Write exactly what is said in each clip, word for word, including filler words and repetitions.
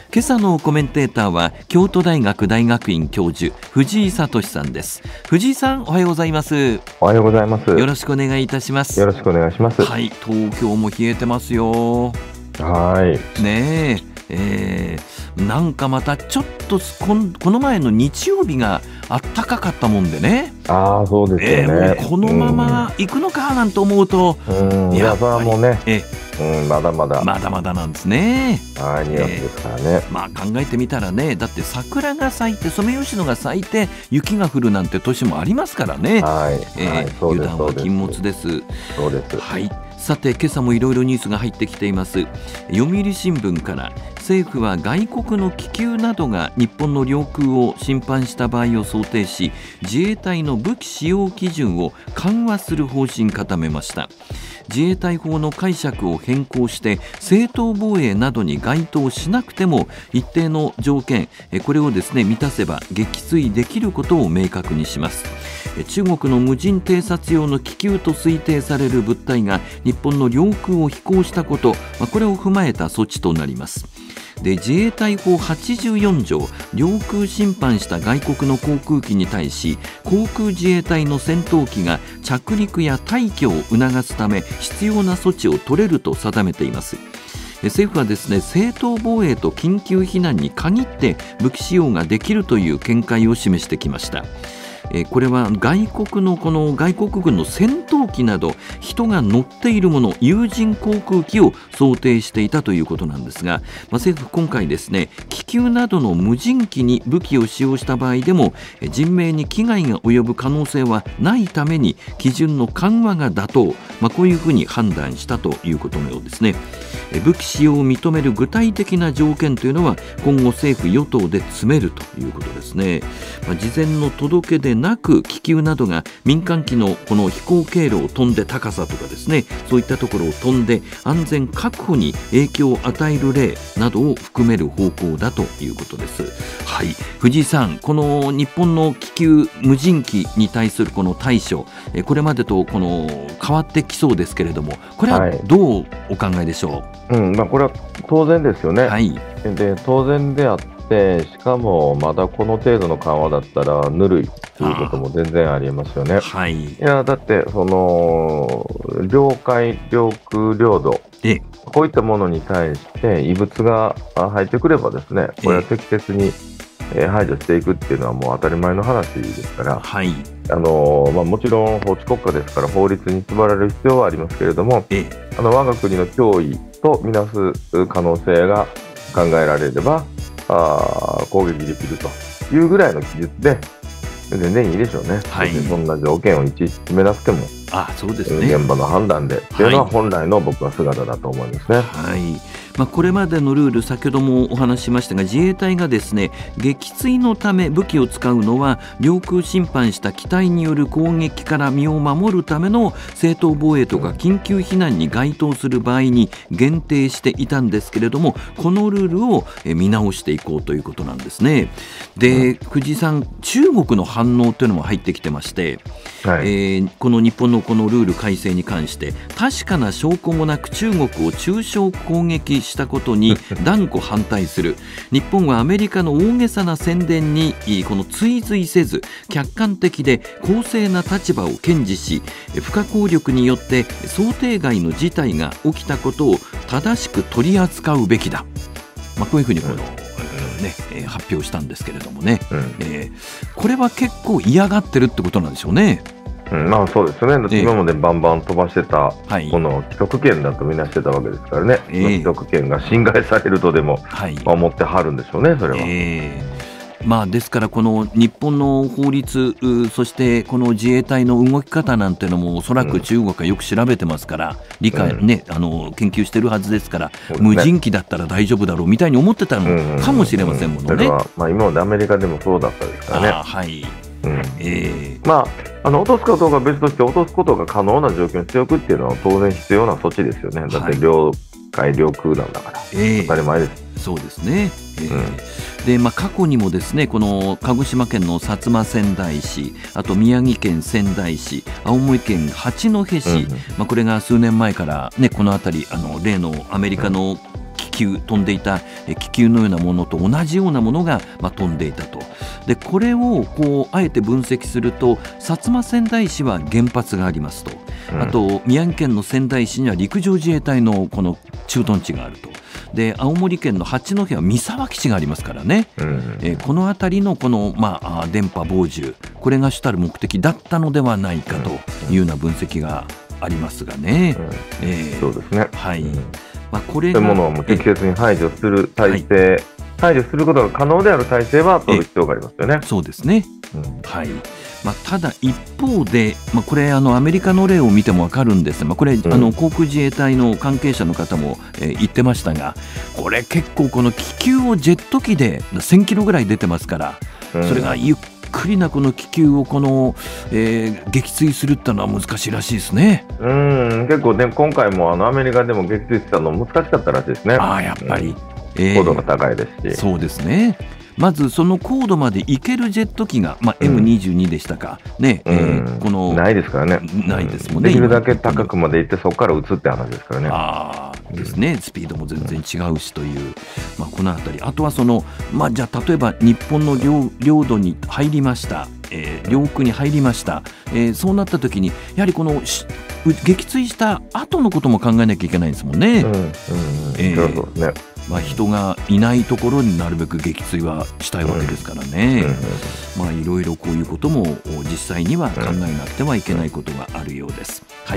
今朝のコメンテーターは京都大学大学院教授藤井聡さんです。藤井さん、おはようございます。 おはようございます。 よろしくお願いいたします。 よろしくお願いします。 はい、東京も冷えてますよ。 はいねえ、えー、なんかまたちょっとこんこの前の日曜日があったかかったもんでね。 ああ、そうですよね、 えー、もうこのまま行くのかなんて思うと、 うん、いや、それはもうね、 えうん、まだまだまだまだなんですね。 はい、にがつですからね、 まあ考えてみたらね、だって桜が咲いてソメイヨシノが咲いて雪が降るなんて年もありますからね。 はい、 えーはい、そうです、 油断は禁物です。 そうです。 はい、さて今朝もいろいろニュースが入ってきています。読売新聞から、政府は外国の気球などが日本の領空を侵犯した場合を想定し、自衛隊の武器使用基準を緩和する方針固めました。自衛隊法の解釈を変更して正当防衛などに該当しなくても一定の条件、これをですね満たせば撃墜できることを明確にします。中国の無人偵察用の気球と推定される物体が日本の領空を飛行したこと、これを踏まえた措置となります。で、自衛隊法はちじゅうよん条、領空侵犯した外国の航空機に対し航空自衛隊の戦闘機が着陸や退去を促すため必要な措置を取れると定めています。政府はですね、正当防衛と緊急避難に限って武器使用ができるという見解を示してきました。これは外国のこの外国軍の戦闘機など人が乗っているもの、有人航空機を想定していたということなんですが、まあ、政府今回ですね、気球などの無人機に武器を使用した場合でも人命に危害が及ぶ可能性はないために基準の緩和が妥当、まあ、こういうふうに判断したということのようですね。武器使用を認める具体的な条件というのは今後政府与党で詰めるということですね。まあ、事前の届けでなく気球などが民間機のこの飛行経路を飛んで高さとかですね、そういったところを飛んで安全確保に影響を与える例などを含める方向だということです。はい、藤井さん、この日本の気球無人機に対するこの対処、これまでとこの変わってきそうですけれども、これはどうお考えでしょう。 はい、うん、まあ、これは当然ですよね。はい、で当然であって、しかもまだこの程度の緩和だったらぬるいということも全然ありえますよね。はい、いやだってその領海、領空、領土、こういったものに対して異物が入ってくればですね、これは適切に排除していくっていうのはもう当たり前の話ですから、はい、あのまあ、もちろん法治国家ですから法律に縛られる必要はありますけれども、あの我が国の脅威とみなす可能性が考えられればあ攻撃できるというぐらいの記述で全然いいでしょうね。はい、そんな条件をいちいち決めなくても、あ、そうですね、現場の判断でっていうのは本来の僕は姿だと思いますね。はい、 まあ、これまでのルール、先ほどもお話ししましたが、自衛隊がですね、撃墜のため武器を使うのは領空侵犯した機体による攻撃から身を守るための正当防衛とか緊急避難に該当する場合に限定していたんですけれども、このルールを見直していこうということなんですね。で、藤井さん、中国の反応というのも入ってきてまして、はい、えー、この日本のこのルール改正に関して確かな証拠もなく中国を中傷攻撃したことに断固反対する。日本はアメリカの大げさな宣伝にこの追随せず客観的で公正な立場を堅持し、不可抗力によって想定外の事態が起きたことを正しく取り扱うべきだ、まあ、こういうふうにこの、ね、発表したんですけれどもね、うん、えー、これは結構嫌がってるってことなんでしょうね。 うん、まあそうですね。だって今までバンバン飛ばしてたこの既得権だとみなしてたわけですからね、えー、既得権が侵害されるとでも、はい、まあ、思ってはるんでしょうね、それは。えーまあ、ですからこの日本の法律、そしてこの自衛隊の動き方なんていうのもおそらく中国はよく調べてますから、理解、ね、あの研究してるはずですから、うん、無人機だったら大丈夫だろうみたいに思ってたのかもしれませんものね。 それは、まあ、今までアメリカでもそうだったですからね。 あ、はい、うん、えー、 まあ、あの落とすかどうかは別として落とすことが可能な状況にしておくっていうのは当然必要な措置ですよね。だって領海、領空なんだから、えー、当たり前です。 そうですね、えーうん、でまあ、過去にもですね、この鹿児島県の薩摩川内市、あと宮城県仙台市、青森県八戸市、うんうん、まあ、これが数年前から、ね、この辺りあの例のアメリカの気球、飛んでいた気球のようなものと同じようなものが、まあ、飛んでいたと。でこれをこうあえて分析すると、薩摩川内市は原発がありますと、あと宮城県の仙台市には陸上自衛隊のこの駐屯地があると。で青森県の八戸は三沢基地がありますからね、うん、えー、この辺りのこの、まあ、電波傍受、これが主たる目的だったのではないかというような分析がありますがね、うん、 えー、そうですね、 はい、 うん、 まあ、これがそういうものをも適切に排除する体制、はい、排除することが可能である体制は取る必要がありますよね。 そうですね、うん、はい、まあ、ただ一方で、まあ、これあのアメリカの例を見ても分かるんですが、まあ、これ、うん、あの航空自衛隊の関係者の方も、えー、言ってましたが、これ結構この気球をジェット機でせんキロぐらい出てますから、うん、それがゆっくりなこの気球をこの、えー、撃墜するってのは難しいらしいですね。 うん、結構ね、今回もあのアメリカでも撃墜したの難しかったらしいですね。 ああ、やっぱり、うん、 えー、高度が高いですし。 そうですね。まずその高度まで行けるジェット機が、まあ、エムにじゅうに でしたか、うん、ね、えー、このないですからね。 ないですもんね。 できるだけ高くまで行ってそこから撃つって話ですからね。 ああですね、スピードも全然違うしという、まあ、このあたり、あとはその、まあ、じゃあ例えば日本の 領, 領土に入りました、えー、領空に入りました、えー、そうなった時にやはりこの撃墜した後のことも考えなきゃいけないんですもんね。まあ、人がいないところになるべく撃墜はしたいわけですからね、まあいろいろこういうことも実際には考えなくてはいけないことがあるようです。はい、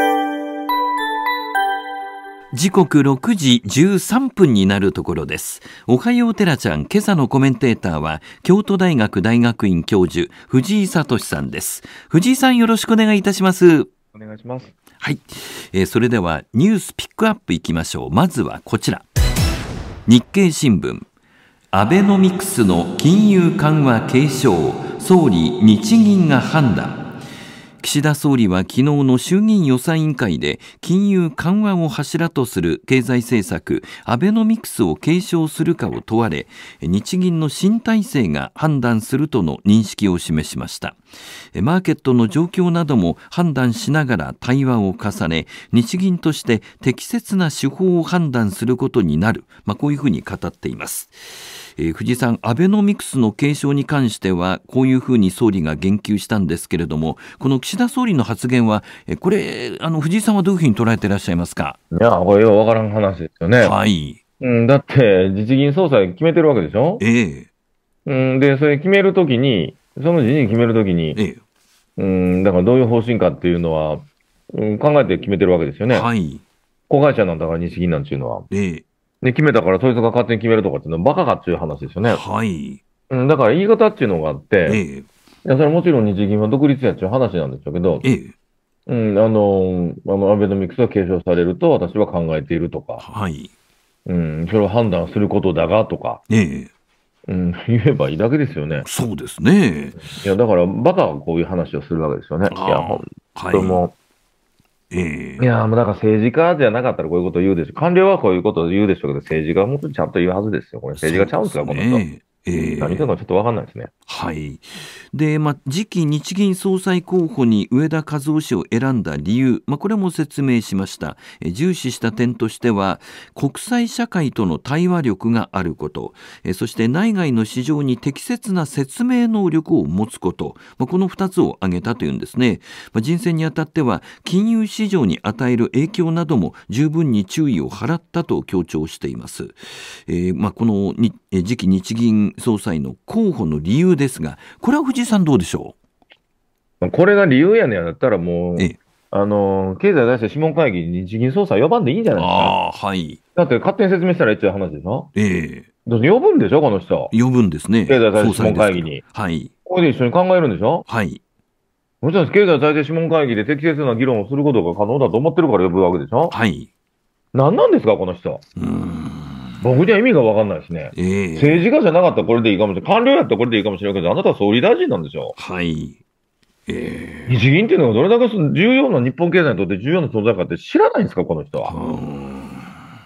時刻ろくじじゅうさんぷんになるところです。おはようテラちゃん、今朝のコメンテーターは京都大学大学院教授藤井聡さんです。藤井さん、よろしくお願いいたします。 お願いします。 はい、えー、それではニュースピックアップいきましょう。まずはこちら、日経新聞、アベノミクスの金融緩和継承、総理日銀が判断。岸田総理は昨日の衆議院予算委員会で金融緩和を柱とする経済政策アベノミクスを継承するかを問われ、日銀の新体制が判断するとの認識を示しました。マーケットの状況なども判断しながら対話を重ね、日銀として適切な手法を判断することになる、まあ、こういうふうに語っています。えー、藤井さん、アベノミクスの継承に関してはこういうふうに総理が言及したんですけれども、この岸田総理の発言は、えー、これあの藤井さんはどういうふうに捉えていらっしゃいますか。 いや、これようわからん話ですよね。 はい、 うん、だって日銀総裁決めてるわけでしょ。 ええー、うん、でそれ決めるときに、その時に決めるときに、ええうん、だからどういう方針かっていうのは、うん、考えて決めてるわけですよね。 はい、 子会社なんだから日銀なんていうのは。 ええで、決めたからそいつが勝手に決めるとかっていうのはバカかっていう話ですよね。 はい。 うん、だから言い方っていうのがあって、 ええ、 いや、それもちろん日銀は独立やっていう話なんでしょうけど、 ええ、 うん、あの、あの、アベノミクスが継承されると私は考えているとか、 はい。 うん、それを判断することだがとか、 ええ、 うん、言えばいいだけですよね。 そうですね。 いや、だからバカはこういう話をするわけですよね。いや、ほんともう、えー、いや、もうだから政治家じゃなかったらこういうことを言うでしょう。官僚はこういうことを言うでしょうけど、政治家はもっとちゃんと言うはずですよ。これ政治家ちゃうんですか、この人。えー、何言ってるのかちょっと分かんないですね。 はい。で、まあ、次期日銀総裁候補に植田和男氏を選んだ理由、まあ、これも説明しました。え重視した点としては、国際社会との対話力があること、えそして内外の市場に適切な説明能力を持つこと、まあ、このふたつを挙げたというんですね。まあ、人選にあたっては、金融市場に与える影響なども十分に注意を払ったと強調しています。えーまあ、このに次期日銀総裁の候補の理由ですが、これは藤井さんどうでしょう。これが理由やねんだったらもう、えあの経済財政諮問会議に日銀総裁呼ばんでいいんじゃないですか。 あ、はい、 だって勝手に説明したらいいっていう話でしょ。 ええだって呼ぶんでしょこの人。 呼ぶんですね。 経済財政諮問会議に。 はい。 これで一緒に考えるんでしょ。 はい。 もちろん経済財政諮問会議で適切な議論をすることが可能だと思ってるから呼ぶわけでしょ。 はい。 何なんですかこの人。うーん僕には意味が分かんないですね。えー、政治家じゃなかったらこれでいいかもしれない。官僚やったらこれでいいかもしれないけど、あなたは総理大臣なんでしょ。 はい。えー、日銀っていうのがどれだけ重要な日本経済にとって重要な存在かって知らないんですか、この人は。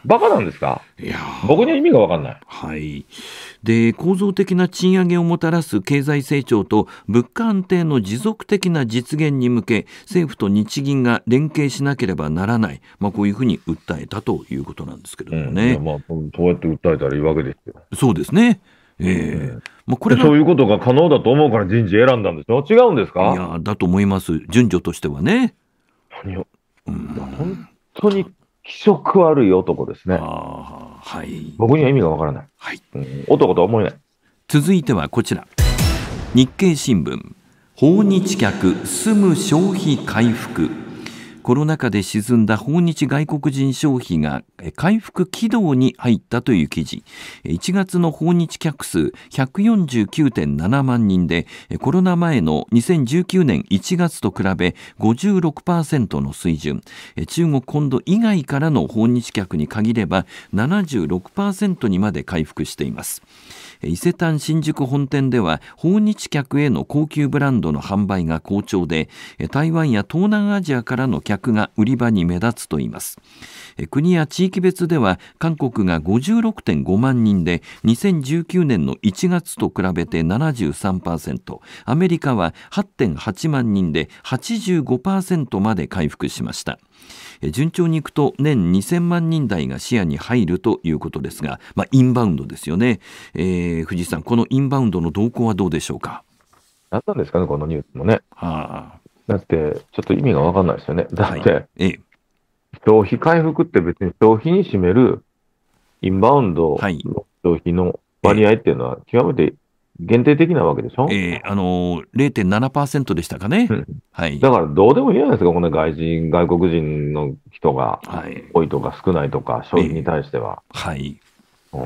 バカなんですか？ いや僕には意味が分かんない。 はい。で、構造的な賃上げをもたらす経済成長と物価安定の持続的な実現に向け、政府と日銀が連携しなければならない、まあ、こういうふうに訴えたということなんですけれどもね。 うん、まあ、そうやって訴えたらいいわけですよ。 そうですね。えーうんまあ、これがそういうことが可能だと思うから人事選んだんでしょ？違うんですか？ いやだと思います。順序としてはね。 何を、うん、本当に気色悪い男ですね。 あ、はい、 僕には意味がわからない、 はいうん、男とは思えない。 続いてはこちら、日経新聞、訪日客住む消費回復。コロナ禍で沈んだ訪日外国人消費が回復軌道に入ったという記事。いちがつの訪日客数 ひゃくよんじゅうきゅうてんななまんにんで、コロナ前のにせんじゅうきゅうねんいちがつと比べ ごじゅうろくパーセント の水準。中国本土以外からの訪日客に限れば ななじゅうろくパーセント にまで回復しています。伊勢丹新宿本店では訪日客への高級ブランドの販売が好調で、台湾や東南アジアからの客が売り場に目立つといいます。国や地域別では韓国が ごじゅうろくてんごまんにんでにせんじゅうきゅうねんのいちがつと比べて ななじゅうさんパーセント、 アメリカは はちてんはちまんにんで はちじゅうごパーセント まで回復しました。順調にいくと年にせんまんにん台が視野に入るということですが、まあ、インバウンドですよね。えー、藤井さん、このインバウンドの動向はどうでしょうか？ 何なんですかね、このニュースもね。 はあ、 だってちょっと意味が分かんないですよね。だって、はい、 ええ、 消費回復って別に消費に占めるインバウンドの消費の割合っていうのは極めて限定的なわけでしょ？ えー、あのー、れいてんななパーセント でしたかね。はい、 だからどうでもいいじゃないですか、この外人、外国人の人が多いとか少ないとか、消費に対しては。 えー、はい。 うん、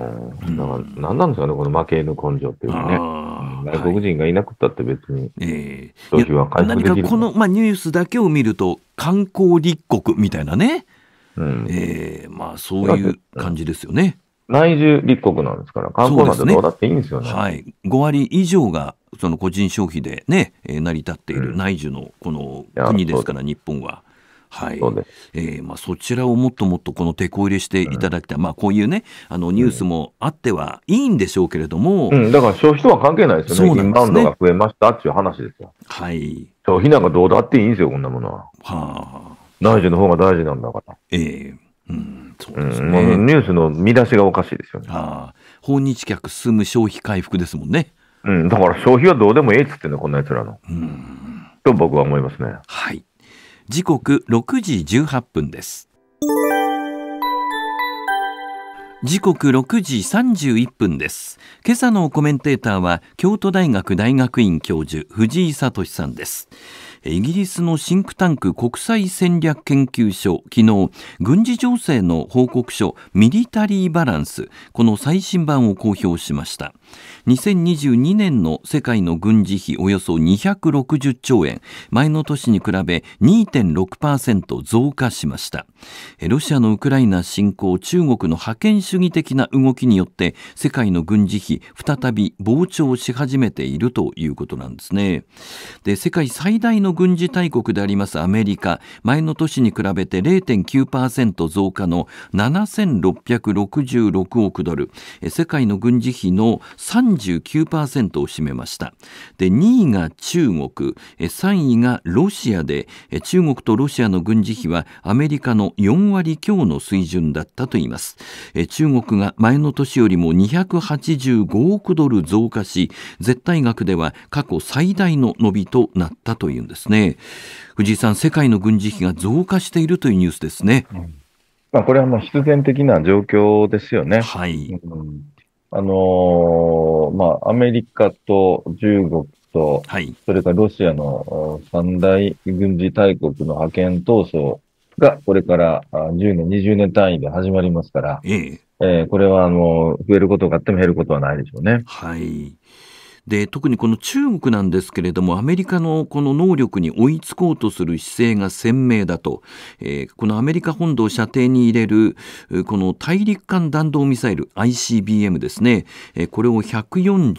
だから何なんですかね、この負け犬根性っていうかね。外国人がいなくったって別に、消費は回復できる、 何かこの、まあ、ニュースだけを見ると、観光立国みたいなね、うんえーまあ、そういう感じですよね。 内需立国なんですから、観光なんてどうだっていいんですよね。 はい、ごわり以上がその個人消費で、ね、成り立っている内需のこの国ですから、日本は。はい、えーまあ、そちらをもっともっとこの手こ入れしていただきたい、うんまあ、こういうねあのニュースもあってはいいんでしょうけれども、 うん、だから消費とは関係ないですよね。インバウンドが増えましたっていう話ですよ。 はい、 消費なんかどうだっていいんですよ、こんなものは。はあ、内需の方が大事なんだから。 ええーうんそうですねうん、ニュースの見出しがおかしいですよね。 はあ、訪日客進む消費回復ですもんね。 うん、だから消費はどうでもいいっつってね、こんなやつらの。うんと僕は思いますね。 はい。時刻ろくじじゅうはっぷんです。時刻ろくじさんじゅういっぷんです。今朝のコメンテーターは京都大学大学院教授藤井聡さんです。イギリスのシンクタンク国際戦略研究所、昨日軍事情勢の報告書ミリタリーバランス、この最新版を公表しました。にせんにじゅうにねんの世界の軍事費およそにひゃくろくじゅっちょうえん、前の年に比べ にてんろくパーセント 増加しました。ロシアのウクライナ侵攻、中国の覇権主義的な動きによって世界の軍事費再び膨張し始めているということなんですね。で、世界最大の軍事大国でありますアメリカ、前の年に比べて れいてんきゅうパーセント 増加のななせんろっぴゃくろくじゅうろくおくドル、世界の軍事費の さんじゅうきゅうパーセント を占めました。で、にいが中国、さんいがロシアで、中国とロシアの軍事費はアメリカのよんわりきょうの水準だったといいます。中国が前の年よりもにひゃくはちじゅうごおくドル増加し、絶対額では過去最大の伸びとなったというんですね。藤井さん、世界の軍事費が増加しているというニュースですね。 うんまあ、これはまあ必然的な状況ですよね。 はい。 うんあのー、まあ、アメリカと中国と、はい、それからロシアの三大軍事大国の覇権闘争がこれからじゅうねん、にじゅうねん単位で始まりますから、えええー、これはあの増えることがあっても減ることはないでしょうね。 はい。で、特にこの中国なんですけれども、アメリカのこの能力に追いつこうとする姿勢が鮮明だと、えー、このアメリカ本土を射程に入れるこの大陸間弾道ミサイル アイシービーエム ですね、えー、これをひゃくよんじゅう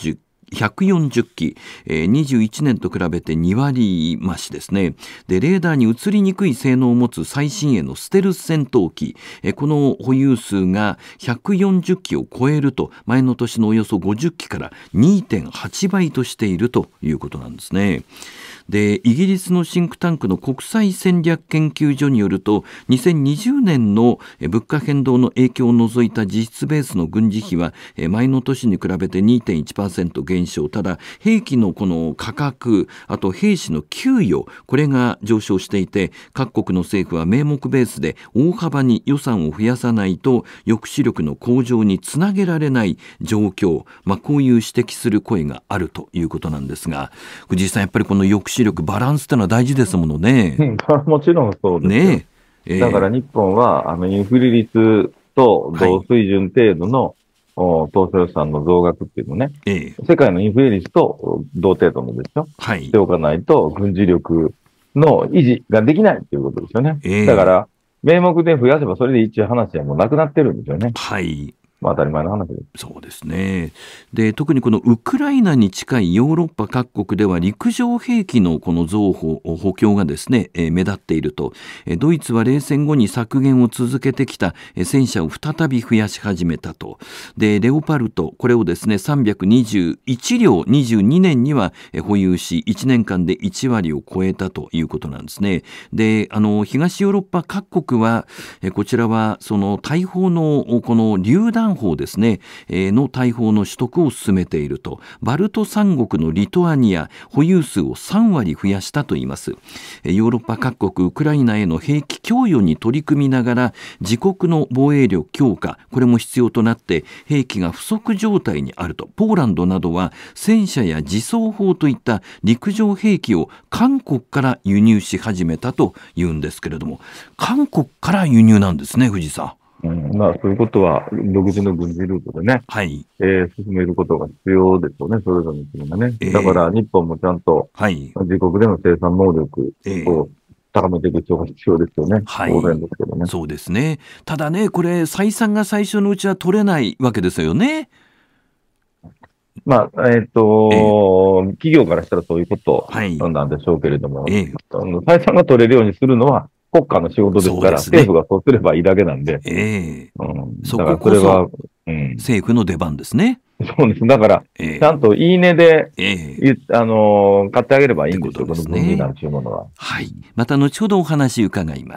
ひゃくよんじゅっき、えー、にじゅういちねんと比べてにわり増しですね。でレーダーに映りにくい性能を持つ最新鋭のステルス戦闘機、えー、この保有数がひゃくよんじゅっきを超えると前の年のおよそごじゅっきから にてんはちばいとしているということなんですね。でイギリスのシンクタンクの国際戦略研究所によるとにせんにじゅうねんの物価変動の影響を除いた実質ベースの軍事費は前の年に比べて にてんいちパーセント 減少。ただ兵器のこの価格、あと兵士の給与、これが上昇していて各国の政府は名目ベースで大幅に予算を増やさないと抑止力の向上につなげられない状況、まあ、こういう指摘する声があるということなんですが、藤井さんやっぱりこの抑止力バランスというのは大事ですものね。 うん、もちろんそうですよ、ねえー、だから日本はあのインフレ率と同水準程度の、はい、当初予算の増額っていうのね、えー、世界のインフレ率と同程度のでしょ、はい、しておかないと軍事力の維持ができないっていうことですよね。えー、だから名目で増やせばそれで一応話はもうなくなってるんですよね。はい。まあ当たり前の話です。 そうですね。で、特にこのウクライナに近いヨーロッパ各国では陸上兵器のこの増補補強がですね、えー、目立っていると。えー、ドイツは冷戦後に削減を続けてきた、えー、戦車を再び増やし始めたと。で、レオパルト、これをですねさんびゃくにじゅういちりょうにじゅうにねんには、えー、保有しいちねんかんでいちわりを超えたということなんですね。で、あの東ヨーロッパ各国は、えー、こちらはその大砲のこの榴弾砲ですね、えー、の大砲の取得を進めていると。バルト三国のリトアニア、保有数をさんわり増やしたといいます。ヨーロッパ各国ウクライナへの兵器供与に取り組みながら自国の防衛力強化、これも必要となって兵器が不足状態にあると。ポーランドなどは戦車や自走砲といった陸上兵器を韓国から輸入し始めたというんですけれども、韓国から輸入なんですね、藤井さん。 うん、まあ、そういうことは、独自の軍事ルートでね、はい、えー、進めることが必要ですよね、それぞれの国がね。えー、だから、日本もちゃんと、はい、自国での生産能力を高めていく必要が必要ですよね。はい、当然ですけどね。 そうですね。ただね、これ、採算が最初のうちは取れないわけですよね。 まあ、えっ、ー、と、えー、企業からしたらそういうことなんでしょうけれども、はい、えー、採算が取れるようにするのは、国家の仕事ですから、ね、政府がそうすればいいだけなんで。ええーうん、 そここそ、うん、政府の出番ですね。 そうです。だから、えー、ちゃんといいねで、えー、あのー、買ってあげればいいんですよ、この分離なんていうものは。 はい。また後ほどお話伺います。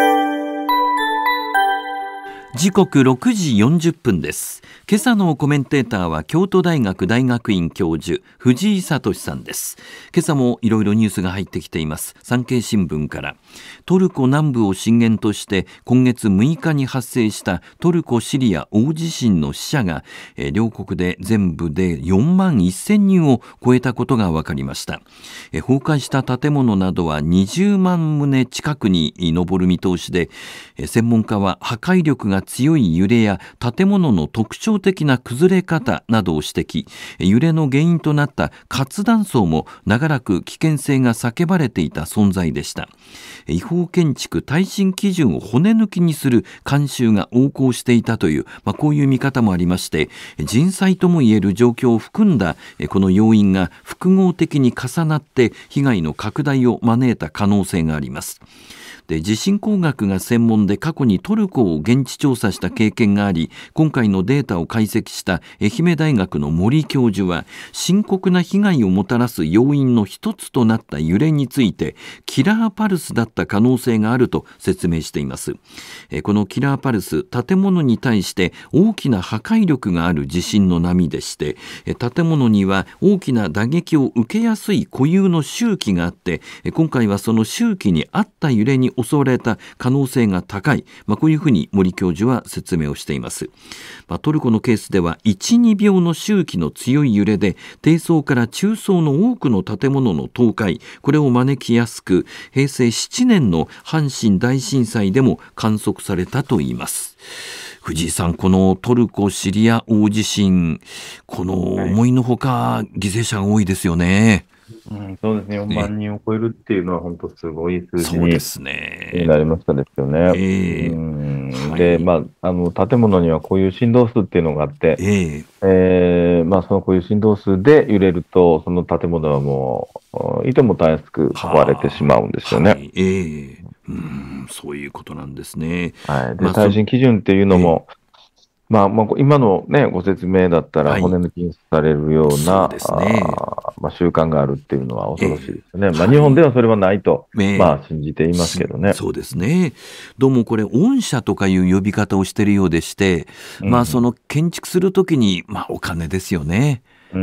時刻ろくじよんじゅっぷんです。今朝のコメンテーターは京都大学大学院教授藤井聡さんです。今朝もいろいろニュースが入ってきています。産経新聞から、トルコ南部を震源として今月むいかに発生したトルコ・シリア大地震の死者が、えー、両国で全部でよんまんせんにんを超えたことが分かりました。えー、崩壊した建物などはにじゅうまんとう近くに上る見通しで、えー、専門家は破壊力が強い揺れや建物の特徴的な崩れ方などを指摘。揺れの原因となった活断層も長らく危険性が叫ばれていた存在でした。違法建築耐震基準を骨抜きにする慣習が横行していたという、まあ、こういう見方もありまして、人災ともいえる状況を含んだこの要因が複合的に重なって被害の拡大を招いた可能性があります。で、地震工学が専門で過去にトルコを現地調査した経験があり、今回のデータを解析した愛媛大学の森教授は、深刻な被害をもたらす要因の一つとなった揺れについてキラーパルスだった可能性があると説明しています。このキラーパルス、建物に対して大きな破壊力がある地震の波でして、建物には大きな打撃を受けやすい固有の周期があって、今回はその周期に合った揺れに襲われた可能性が高い、まあ、こういうふうに森教授は説明をしています。まあ、トルコのケースではいち、にびょうの周期の強い揺れで低層から中層の多くの建物の倒壊、これを招きやすく、へいせいななねんの阪神大震災でも観測されたといいます。藤井さん、このトルコ・シリア大地震、この思いのほか犠牲者が多いですよね。 うん、そうですね、よんまん人を超えるっていうのは本当すごい数字にそうですね。 なりましたですよね。うええ、 ん、で、 はい。 まあ、あの、建物にはこういう振動数っていうのがあって、 ええ、 えーまあ、そのこういう振動数で揺れると、その建物はもう、いともたやすく壊れてしはまうんですあ、 よね。 はい、ええ、うん、そういうことなんですね。 はい。で、 まあ、その、 耐震基準っていうのええ、 も、まあ、まあ、今のね、ご説明だったらはい、 骨抜きにされるような、 そうですね。 あーまあ、習慣があるっていうのは恐ろしいでええ、 すよね。まあ、日本ではい。 はそれはないと、 ええ、 まあ、信じていますけしどね。 そうですね。どうもこれ、御社とかいう呼び方をしているようでして、まあ、そうん、 の建築するときに、まあ、お金ですよね。 うん、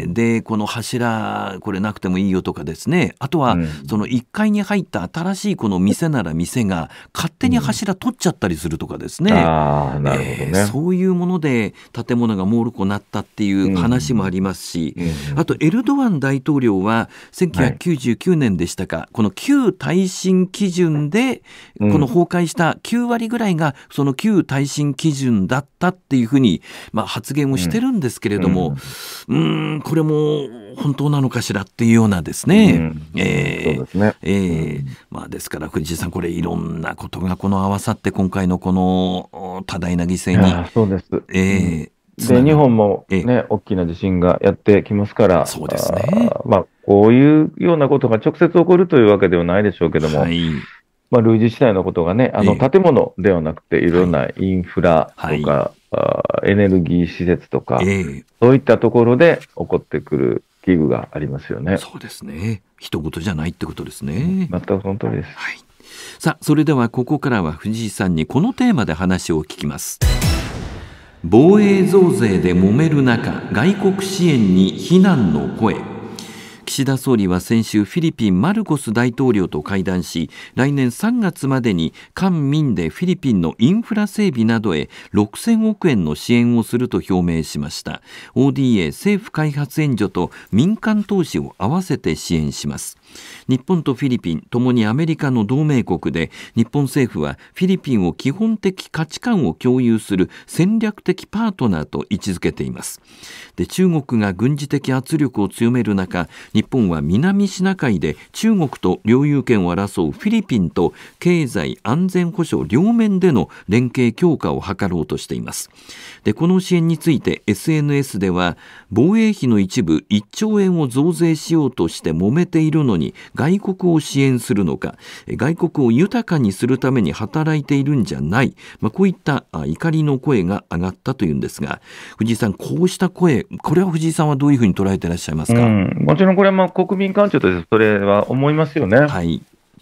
えーで、この柱、これなくてもいいよとかですね、あとうは、そのん、 いっかいに入った新しいこの店なら店が、勝手にうん。 柱取っちゃったりするとかですね、 ああ、なるほどえーね。 そういうもので建物がもろくなったっていうう話もあん、 りますし、 うん、 あとエルドアン大統領ははい。 せんきゅうひゃくきゅうじゅうきゅうねんでしたか、この旧耐震基準でこのうん、 崩壊したきゅうわりぐらいがその旧耐震基準だったっていうふうに、まあ、発言をうん、 してるんですけれども、 うん、 うーんこれも本当なのかしらっていうようなですうね、 ん、そうえーですね。うえーん、 まあ、ですから藤井さん、これいろんなことがこの合わさって今回のこのお多大な犠牲に、 いやー、そうです。うん。 えーつで、日ながる。 本もえーね、大きな地震がやってきますから、 そうですね。 あーまあ、こういうようなことが直接起こるというわけではないでしょうけども、 はい。 まあ、類似しないのことがね、あの、 えー建物ではなくて、いろんはい。 なインフラはい。 とか、あーエネルギー施設とか、 えーそういったところで起こってくる危惧がありますよね。 そうですね。人事じゃないってことですうん、 ね。 全くその通りです。 はい。さあ、それではここからは藤井さんにこのテーマで話を聞きます。防衛増税で揉める中、外国支援に非難の声。岸田総理は先週フィリピンマルコス大統領と会談し、来年さんがつまでに官民でフィリピンのインフラ整備などへろくせんおくえんの支援をすると表明しました。 オーディーエー 政府開発援助と民間投資を合わせて支援します。日本とフィリピンともにアメリカの同盟国で、日本政府はフィリピンを基本的価値観を共有する戦略的パートナーと位置づけています。で、中国が軍事的圧力を強める中、日本は南シナ海で中国と領有権を争うフィリピンと経済安全保障両面での連携強化を図ろうとしています。で、この支援について エスエヌエス では、防衛費の一部いっちょうえんを増税しようとして揉めているのに外国を支援するのか、外国を豊かにするために働いているんじゃない、まあ、こういった怒りの声が上がったというんですが、藤井さん、こうした声、これは藤井さんはどういうふうに捉えていらっしゃいますか？ うん、もちろんこれはまあ国民感情としてそれは思いますよね。 はい、 うん、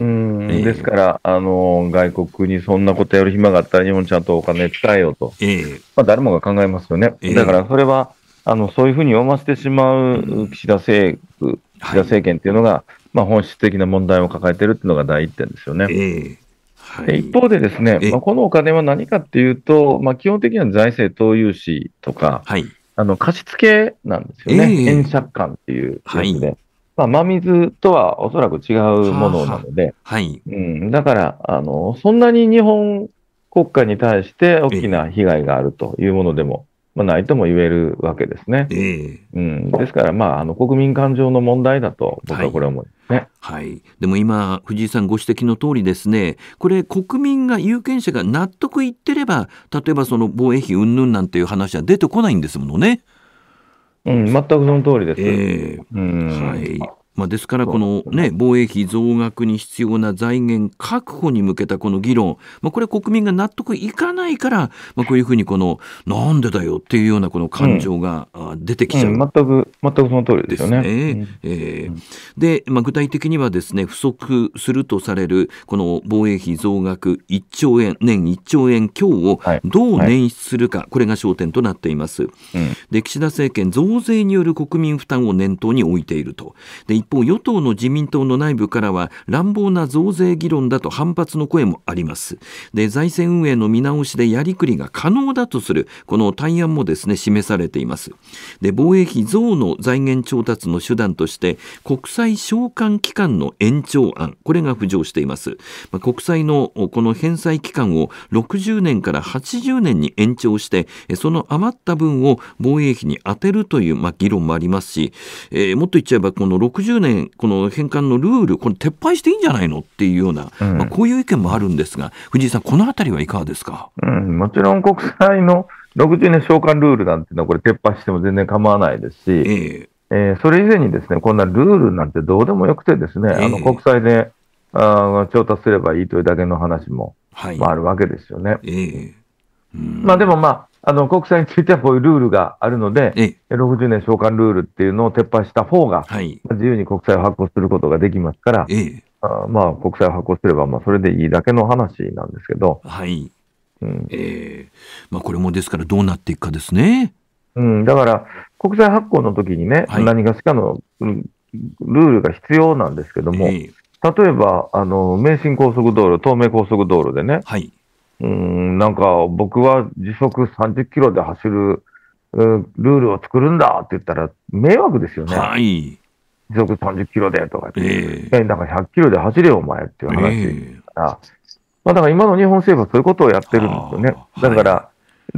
ですえから、あの、外国にそんなことやる暇があったら日本ちゃんとお金使えよと。 ー、えまあ、誰もが考えますよね。 ー、えだからー、 それは、あの、そういうふうに読ませてしまうん、 う岸田政府、岸はい、 田政権っていうのが、まあ、本質的な問題を抱えているっていうのが第一点ですよね。 えー、はで、一い、 方でですね、まえ、 あ、このお金は何かっていうと、まあ、基本的には財政投融資とか、 はい、 あの、貸付なんですえよね。円ー、 借款っていうはい、 やつで。まあ、真水とはおそらく違うものなはあはあ、 ので、 はい、 うん、だから、あの、そんなに日本国家に対して大えー、 きな被害があるというものでも、まあ、ないとも言えるわけですね。 えー、 うん、ですから、まあ、あの、国民感情の問題だと僕はい。 はこれは思いますね。 はい、でも今、藤井さんご指摘の通りですね、これ、国民が、有権者が納得いってれば、例えばその防衛費云々なんていう話は出てこないんですものね。 うん、全くその通りです。 えうーはん、 い、まあ、ですからこの、ね、 そうですね。 防衛費増額に必要な財源確保に向けたこの議論、まあ、これ国民が納得いかないから、まあ、こういうふうにこのなんでだよっていうようなこの感うん、 情があ出てきうん、 ちゃう全く、全くその通りでですよね。うすね。 ん、 えーうん、 で、まあ、具体的にはですね、不足するとされるこの防衛費増額いっちょうえん、年いっちょうえん強をはい、 どうはい、 捻出するか、これが焦点となっています。 うん、 で、岸田政権、増税による国民負担を念頭に置いていると。で、一方、与党の自民党の内部からは、乱暴な増税議論だと反発の声もあります。で、財政運営の見直しでやりくりが可能だとする、この対案もですね、示されています。で、防衛費増の財源調達の手段として、国債償還期間の延長案、これが浮上しています。まあ、国債のこの返済期間をろくじゅうねんからはちじゅうねんに延長して、その余った分を防衛費に充てるという、まあ、議論もありますし、えー、もっと言っちゃえばこのろくじゅうねんこの返還のルール、これ撤廃していいんじゃないのっていうような、うんまあ、こういう意見もあるんですが、藤井さん、このあたりはいかがですか。 うん、もちろん国債のろくじゅうねん償還ルールなんていうのはこれ撤廃しても全然構わないですし、えーえー、それ以前にですね、こんなルールなんてどうでもよくてですね、えー、あの国債であ調達すればいいというだけの話も、はいまあ、あるわけですよね。えーまあ、でも、まあ、あの国債についてはこういうルールがあるので、えー、ろくじゅうねん償還ルールっていうのを撤廃した方が、はい、自由に国債を発行することができますから、えーあまあ、国債を発行すればまあそれでいいだけの話なんですけど、 はいうんえーまあ、これもですからどうなっていくかですね。 うん、だから国債発行の時にね、はい、何がしかの、うん、ルールが必要なんですけども、えー、例えばあの名神高速道路、東名高速道路でね、はい、うんなんか僕は時速さんじゅっキロで走るルールを作るんだって言ったら迷惑ですよね。はい時速さんじゅっキロでとかって、えー、なんかひゃっキロで走れよお前っていう話ですから、えーまあ、だから今の日本政府はそういうことをやってるんですよね。だから、はい、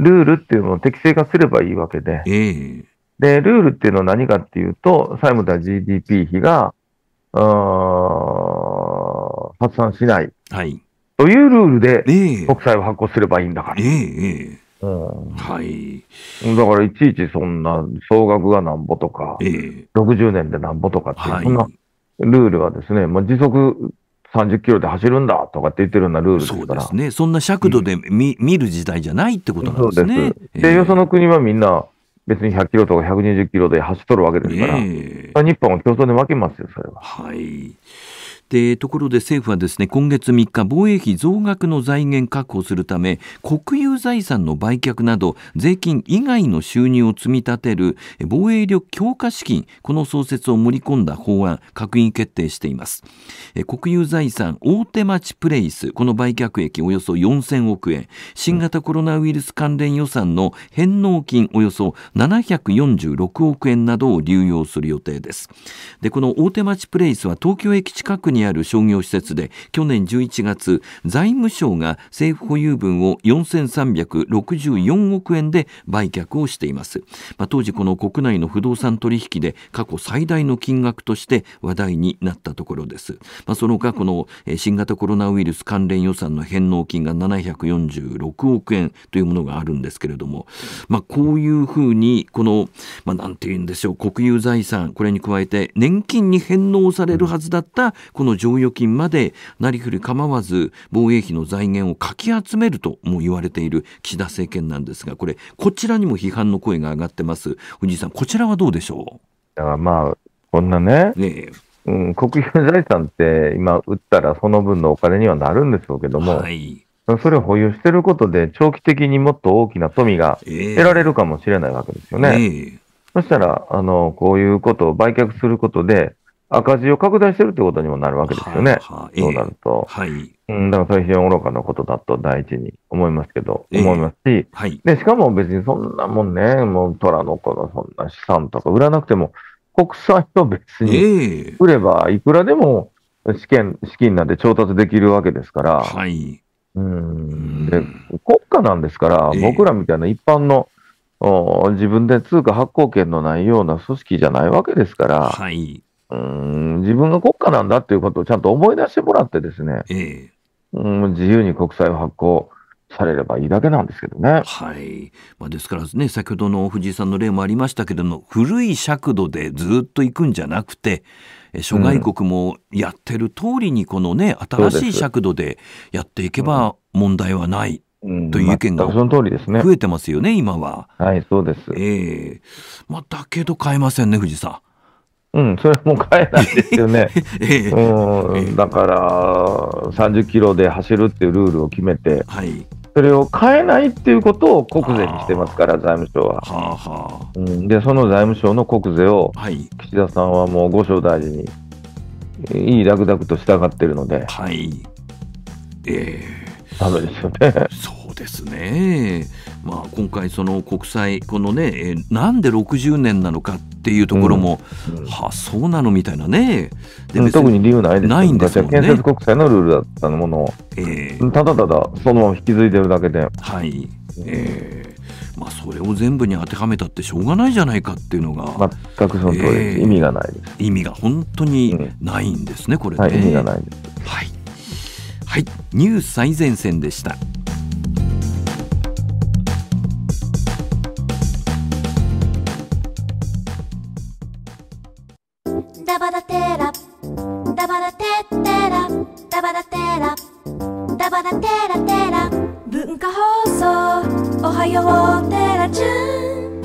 ルールっていうのを適正化すればいいわけで、えー、で、ルールっていうのは何かっていうと、債務対 ジーディーピー 比が、発散しない、はい、というルールで国債を発行すればいいんだから。えーえーうんはい、だからいちいちそんな総額がなんぼとか、えー、ろくじゅうねんでなんぼとかって、はい、そんなルールはですね、まあ、時速さんじゅっキロで走るんだとかって言ってるようなルールですから。 そうですね。そんな尺度で 見,、うん、見る時代じゃないってことなんですね。そうです。 で、よその国はみんな別にひゃっキロとかひゃくにじゅっキロで走っとるわけですから、えー、日本は競争で負けますよ、それは。 はい。でところで政府はですね今月みっか防衛費増額の財源確保するため国有財産の売却など税金以外の収入を積み立てる防衛力強化資金この創設を盛り込んだ法案閣議決定しています。国有財産大手町プレイスこの売却益およそよんせんおくえん新型コロナウイルス関連予算の返納金およそななひゃくよんじゅうろくおくえんなどを流用する予定です。でこの大手町プレイスは東京駅近くにある商業施設で去年じゅういちがつ財務省が政府保有分をよんせんさんびゃくろくじゅうよんおくえんで売却をしています。まあ、当時この国内の不動産取引で過去最大の金額として話題になったところです。まあ、その他この新型コロナウイルス関連予算の返納金がななひゃくよんじゅうろくおくえんというものがあるんですけれども、まあ、こういうふうにこの、まあ、なんていうんでしょう国有財産これに加えて年金に返納されるはずだったこの剰余金までなりふり構わず防衛費の財源をかき集めるとも言われている岸田政権なんですがこれこちらにも批判の声が上がってます。藤井さんこちらはどうでしょう。 だからまあこんなね、ねうん、国有財産って今売ったらその分のお金にはなるんでしょうけども、はい、それを保有していることで長期的にもっと大きな富が得られるかもしれないわけですよね。えー、そしたらあのこういうことを売却することで赤字を拡大してるってことにもなるわけですよね。ははそうなると、えーはいうん、だからそれ非常に愚かなことだと第一に思いますけど、えー、思いますし、はい、でしかも別にそんなもんね、もう虎の子のそんな資産とか売らなくても国債を別に売ればいくらでも資金、資金なんて調達できるわけですから、はい、うんで国家なんですから、えー、僕らみたいな一般の自分で通貨発行権のないような組織じゃないわけですから、はいうん自分が国家なんだっていうことをちゃんと思い出してもらってですね、ええ、うん自由に国債を発行されればいいだけなんですけどね。 はいまあ、ですからね先ほどの藤井さんの例もありましたけれども古い尺度でずっと行くんじゃなくて諸外国もやってる通りにこのね、うん、新しい尺度でやっていけば問題はない。という意見が増えてますよね、今は。 はい、そうです。 ええまあ、だけど買えませんね、藤井さん。うん、それも買えないですよね。えー、うんだからさんじゅっキロで走るっていうルールを決めて、はい、それを変えないっていうことを国税にしてますから財務省は。はあはあうん、でその財務省の国税を、はい、岸田さんはもう後生大事にいい楽々と従っているので、はいえー、ダメですよね。 そうですね、まあ、今回その国債このね、えー、なんでろくじゅうねんなのかっていうところも、うんうん、はそうなのみたいなねで、うん、特に理由ないですよ。 ないんですもんね。 建設国債のルールだったものを、えー、ただただそのまま引き継いでるだけで、はいえーまあ、それを全部に当てはめたってしょうがないじゃないかっていうのが全くその通りです、えー、意味がないです。 意味が本当にないんですね、うん、これね、 はい、意味がないです。 はい、はい、ニュース最前線でした。 ダバダテラダバダテテラダバダテラダバダテラテラ文化放送おはようテラチュ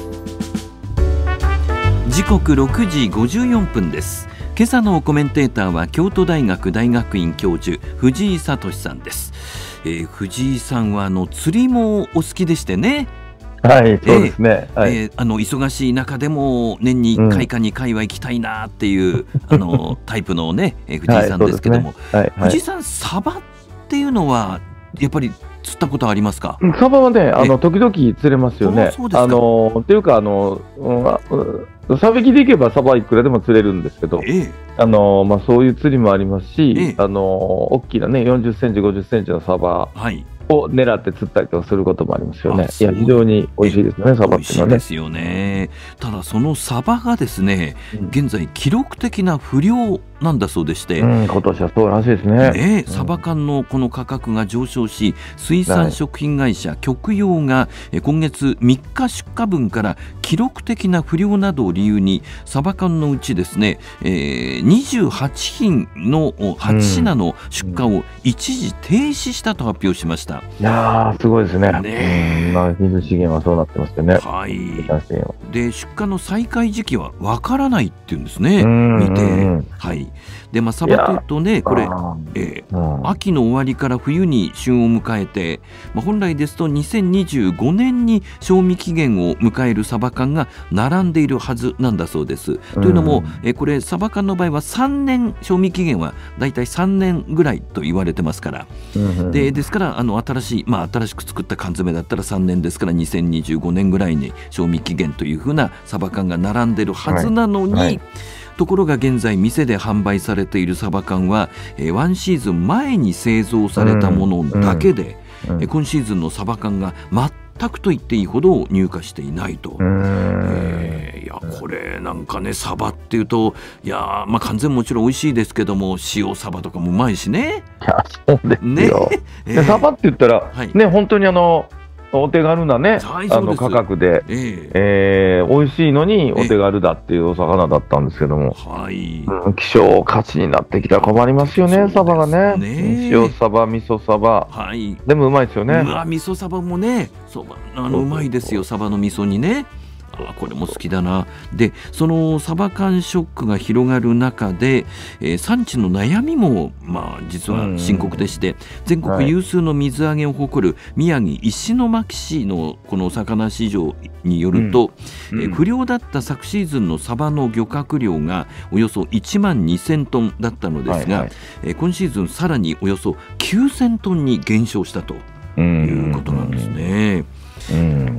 ーン。 時刻ろくじごじゅうよんぷんです。今朝のコメンテーターは京都大学大学院教授藤井聡さんです。えー、藤井さんはあの釣りもお好きでしてね。 はい、そうですね、 えーはいえー、あの忙しい中でも年にいっかいかにかいは行きたいなっていう、うん、あのタイプのね、えー、藤井さんですけども、はいねはいはい、藤井さんサバっていうのはやっぱり釣ったことありますか？ サバはね、あの時々釣れますよね。 そうですか。 あのっていうかあの、うん、サビキでいけばサバいくらでも釣れるんですけど、ええあのまあ、そういう釣りもありますし、ええ、あの大きなねよんじゅっセンチごじゅっセンチのサバ、はいを狙って釣ったりとかすることもありますよね。いや非常に美味しいですね、サバっていうのはね。美味しいですよね。 ただそのサバがですね、うん、現在記録的な不漁なんだそうでして、 うん、今年はそうらしいですね。 ね、サバ缶のこの価格が上昇し、水産食品会社極洋が今月みっか出荷分から記録的な不漁などを理由にサバ缶のうちですね、えー、にじゅうはちひんのはちしなの出荷を一時停止したと発表しました。 いやーすごいですね。ね、まあ、水資源はそうなってますよね。 はい。で出荷の再開時期はわからないっていうんですね。見て、はい。でまあサバというとねこれ、えーうん、秋の終わりから冬に旬を迎えて、まあ、本来ですとにせんにじゅうごねんに賞味期限を迎えるサバ缶が並んでいるはずなんだそうです。うん、というのも、えー、これサバ缶の場合はさんねん賞味期限はだいたいさんねんぐらいと言われてますから、うん、でですからあの新しい、まあ、新しく作った缶詰だったらさんねんですからにせんにじゅうごねんぐらいに賞味期限というふうなサバ缶が並んでるはずなのに、はいはい、ところが現在店で販売されているサバ缶は、えー、ワンシーズン前に製造されたものだけで、うんうん、今シーズンのサバ缶が全くと言っていいほど入荷していないと。えー、いやこれなんかねサバっていうといや、まあ、完全もちろん美味しいですけども塩サバとかもうまいしね。 いやそうですよ、ねえー、サバって言ったら、はい、ね本当にあのお手軽なね、あの価格で、えーえー、美味しいのにお手軽だっていうお魚だったんですけども、はいうん、希少価値になってきたら困りますよね、サバがね。ね塩サバ、味噌サバ、はい、でもうまいですよね。 うわ味噌サバもね、そばあのうまいですよ、サバの味噌にね。あこれも好きだな。でそのサバ缶ショックが広がる中で、えー、産地の悩みも、まあ、実は深刻でして、全国有数の水揚げを誇る宮城石巻市のこの魚市場によると、うんうん、えー、不良だった昨シーズンのサバの漁獲量がおよそいちまんにせんトンだったのですが、はいはい、えー、今シーズンさらにおよそきゅうせんトンに減少したということなんですね。うん、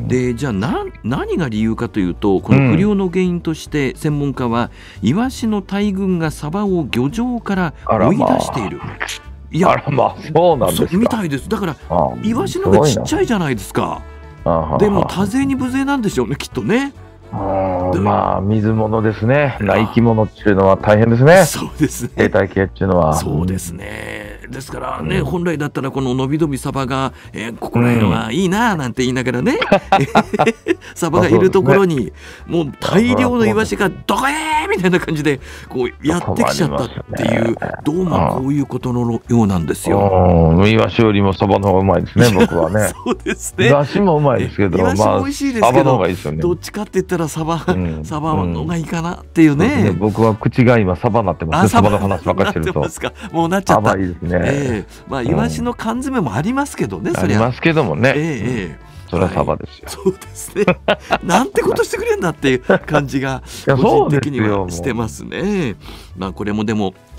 でじゃあな何が理由かというと、この不漁の原因として専門家は、うん、イワシの大群がサバを漁場から追い出している。いや、 あらまあそうなんですか。 みたいです。だからイワシの方がちっちゃいじゃないですか。でも多勢に無勢なんでしょうね、きっとね。 まあ水物ですね。生き物っていうのは大変ですね。 そうですね。 生態系っていうのは。 そうですね。ですからね、うん、本来だったらこののびのびサバが、えー、ここら辺はいいななんて言いながらね、うん、サバがいるところに、ね、もう大量のイワシがドカーみたいな感じでこうやってきちゃったっていう、どうもこういうことのようなんですよ。 イワシよりもサバの方がうまいですね、僕はね。 そうですね。 イワシもうまいですけど、 イワシも美味しいですけど、 まあ、ね、 どっちかって言ったらサバ、うん、サバの方がいいかなっていうね。うんね、僕は口が今サバになってますね。サバの話ばっかりしてると。 もうなっちゃった。 サバいいですね。 えーまあ、イワシの缶詰もありますけどね、うん、 そりゃありますけどもね、 えーえー、それはサバですよ、 はい、そうですねなんてことしてくれんだっていう感じが個人的にはしてますね。まあ、これもでも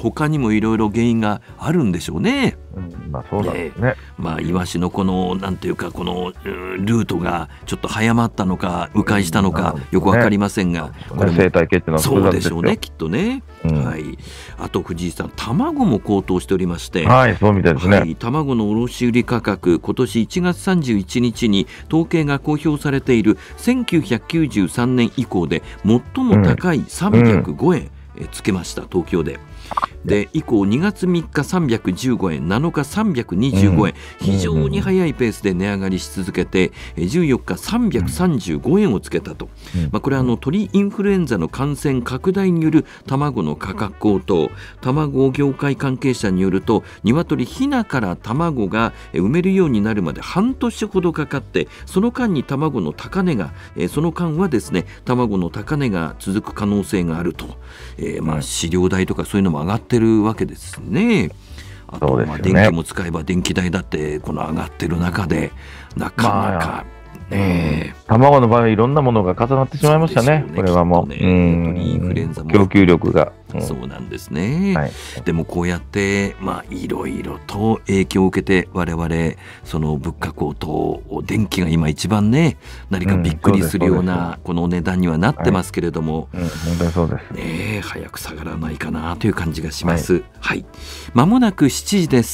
他にもいろいろ原因があるんでしょうね。 うん、まあそうなんですね。 まあイワシのこのなんていうかこのルートがちょっと早まったのか迂回したのかよくわかりませんが、 これも生態系っていうのはそうでしょうね、きっとね。 うん、 はい。あと藤井さん、卵も高騰しておりまして、 はい、そうみたいですね。はい、 卵の卸売価格、今年いちがつさんじゅういちにちに統計が公表されているせんきゅうひゃくきゅうじゅうさんねん以降で最も高いさんびゃくごえん、うん、つけました、東京で。で以降にがつみっかさんびゃくじゅうごえん、なのかさんびゃくにじゅうごえん、うん、非常に早いペースで値上がりし続けてじゅうよっかさんびゃくさんじゅうごえんをつけたと、うんまあ、これはあの鳥インフルエンザの感染拡大による卵の価格高騰、卵業界関係者によると鶏ひなから卵が産めるようになるまで半年ほどかかって、その間に卵の高値がその間はですね卵の高値が続く可能性があると、えー、まあ飼料代とかそういうのも上がってるわけですね。あとまあ電気も使えば電気代だってこの上がってる中でなかなか、まあね、うん、卵の場合いろんなものが重なってしまいました ね, ねこれはもう、ね、うんインフルエンザも供給力が、 うん、そうなんですね、はい、でもこうやってまあいろいろと影響を受けて我々その物価高騰、電気が今一番ね何かびっくりするようなこの値段にはなってますけれども、 はいうん、本当にそうですね、早く下がらないかなという感じがします。はい、はい、間もなくしちじです。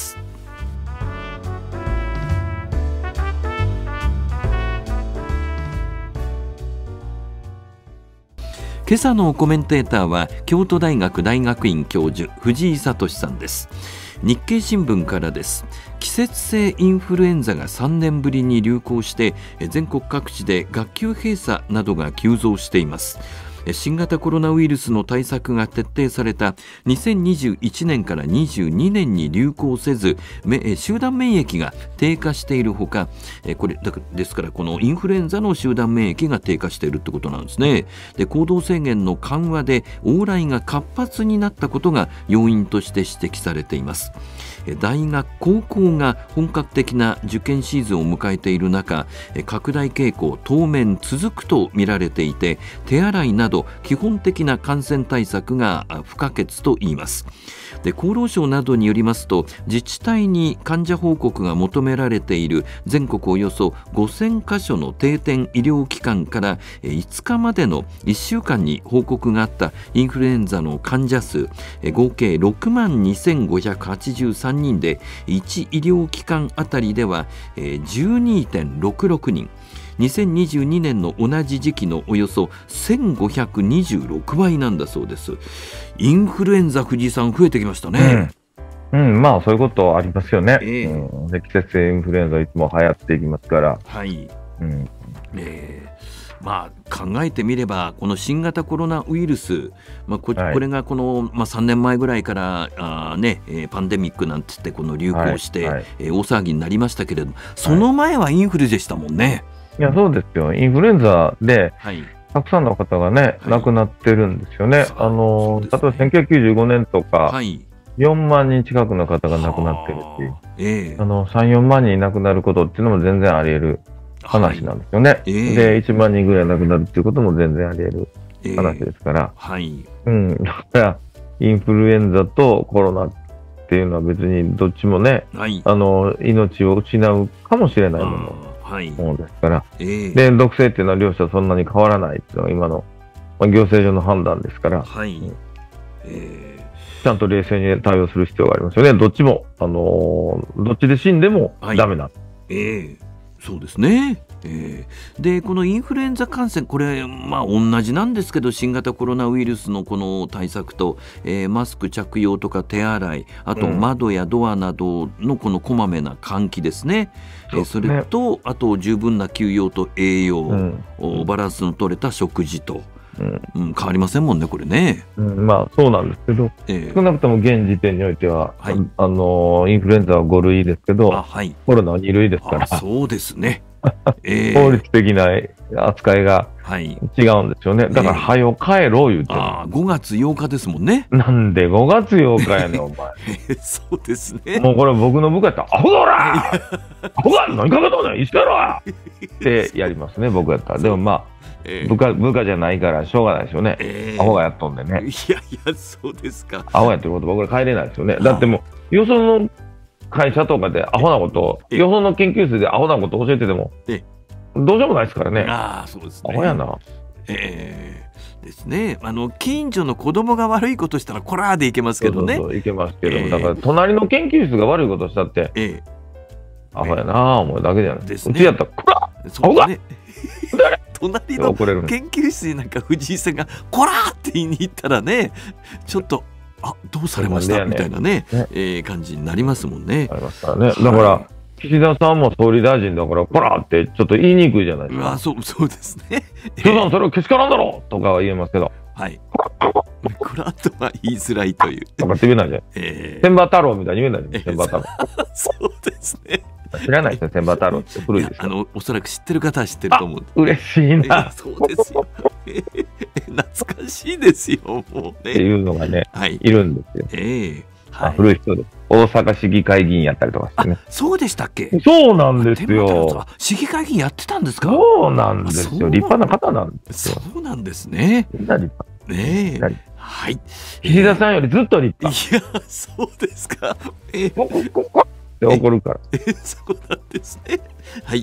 今朝のコメンテーターは京都大学大学院教授藤井聡さんです。日経新聞からです。季節性インフルエンザがさんねんぶりに流行して全国各地で学級閉鎖などが急増しています。新型コロナウイルスの対策が徹底されたにせんにじゅういちねんからにじゅうにねんに流行せず集団免疫が低下しているほか、これですからこのインフルエンザの集団免疫が低下しているってことなんですね。で行動制限の緩和で往来が活発になったことが要因として指摘されています。大学高校が本格的な受験シーズンを迎えている中、拡大傾向当面続くと見られていて、手洗いなど基本的な感染対策が不可欠と言います。で厚労省などによりますと、自治体に患者報告が求められている全国およそごせんかしょの定点医療機関からいつかまでのいっしゅうかんに報告があったインフルエンザの患者数合計ろくまんにせんごひゃくはちじゅうさんにんで、いち医療機関あたりでは じゅうにてんろくろくにん、にせんにじゅうにねんの同じ時期のおよそせんごひゃくにじゅうろくばいなんだそうです。インフルエンザ、藤井さん増えてきましたね。 うん、うん、まあそういうことありますよね。えーうん、で季節性インフルエンザいつも流行っていきますから。はい、うんえーまあ、考えてみればこの新型コロナウイルス、まあ、こ, これがこの、まあ、さんねんまえぐらいからあ、ねえー、パンデミックなんてってこの流行して、はいはいえー、大騒ぎになりましたけれども、その前はインフルでしたもんね。 いやそうですよ、インフルエンザで、はい、たくさんの方がね、はい、亡くなってるんですよね。あの、ね、例えばせんきゅうひゃくきゅうじゅうごねんとか、はい、よんまんにん近くの方が亡くなってるし、えー、あのさん、よんまんにん亡くなることっていうのも全然あり得る話なんですよね。はいえー、でいちまんにんぐらい亡くなるっていうことも全然あり得る話ですから、えーはいうん、だからインフルエンザとコロナっていうのは別にどっちもね、はい、あの命を失うかもしれないもの、はい、ものですから、えー、で毒性っていうのは両者そんなに変わらないっていうのが今の、まあ、行政上の判断ですから、はいうんえー、ちゃんと冷静に対応する必要がありますよね。どっちも、あのー、どっちで死んでもダメな、はいえーそうですね、えー、でこのインフルエンザ感染、これ、まあ、同じなんですけど新型コロナウイルスのこの対策と、えー、マスク着用とか手洗い、あと窓やドアなどのこのこまめな換気ですね、うんえー、それとあと十分な休養と栄養、うん、バランスの取れた食事と、うんうん、変わりませんもんねこれね、 うん、まあそうなんですけど、えー、少なくとも現時点においては、はい、あのインフルエンザはごるいですけど、はい、コロナはにるいですから。 あそうですね、 えー、法律的な扱いが違うんですよね、はい、だから早う帰ろう言うて、えー、 あごがつようかですもんね。 なんでごがつようかやねんお前そうですね、 もうこれ僕の部下やったらアホだろほが何かけとんねん、一緒やろってやりますね、僕やったら。でもまあ、えー、部下、部下じゃないからしょうがないですよね。えー、アホがやっとんでね。 いやいや、そうですか。 アホやってること僕ら帰れないですよね。だってもう、よその会社とかでアホなこと、よその研究室でアホなこと教えてても、どうしようもないですからね。 ああ、そうですね。 アホやな。 えー、ですね。あの、近所の子供が悪いことしたら、こらーでいけますけどね。 そうそうそういけますけども、えー、だから隣の研究室が悪いことしたって、えー、アホやなあ思うだけじゃないですか。うちやったら、こらアホが隣の研究室になんか藤井さんが「こら!」って言いに行ったらね、ちょっと「あどうされました?」みたいなね、ねえー、感じになりますもんね。 ありますからね。だから、はい、岸田さんも総理大臣だから「こら!」ってちょっと言いにくいじゃないですか。 うわそうそうですね。 岸田さんそれをけしからんだろとかは言えますけど、 はい。こらとは言いづらいという。 とかって言えないじゃん。えー、千葉太郎みたいに言えないじゃん。千葉太郎。 そうですね。 知らないですね、千葉太郎って古いです。 あのおそらく知ってる方は知ってると思う。 嬉しいな。 そうですよ。懐かしいですよ、もうね。っていうのがね、はい、いるんですよ。 えーはい、古い人です。大阪市議会議員やったりとかしてね。 そうでしたっけ？ そうなんですよ。 市議会議員やってたんですか？ そうなんですよ。立派な方なんですよ。 そうなんですね。 みんな立派。 ねえ。はい。 岸田さんよりずっと立派。 いや、そうですか。 えー、ここここって怒るから。 えー、そうなんですね。はい。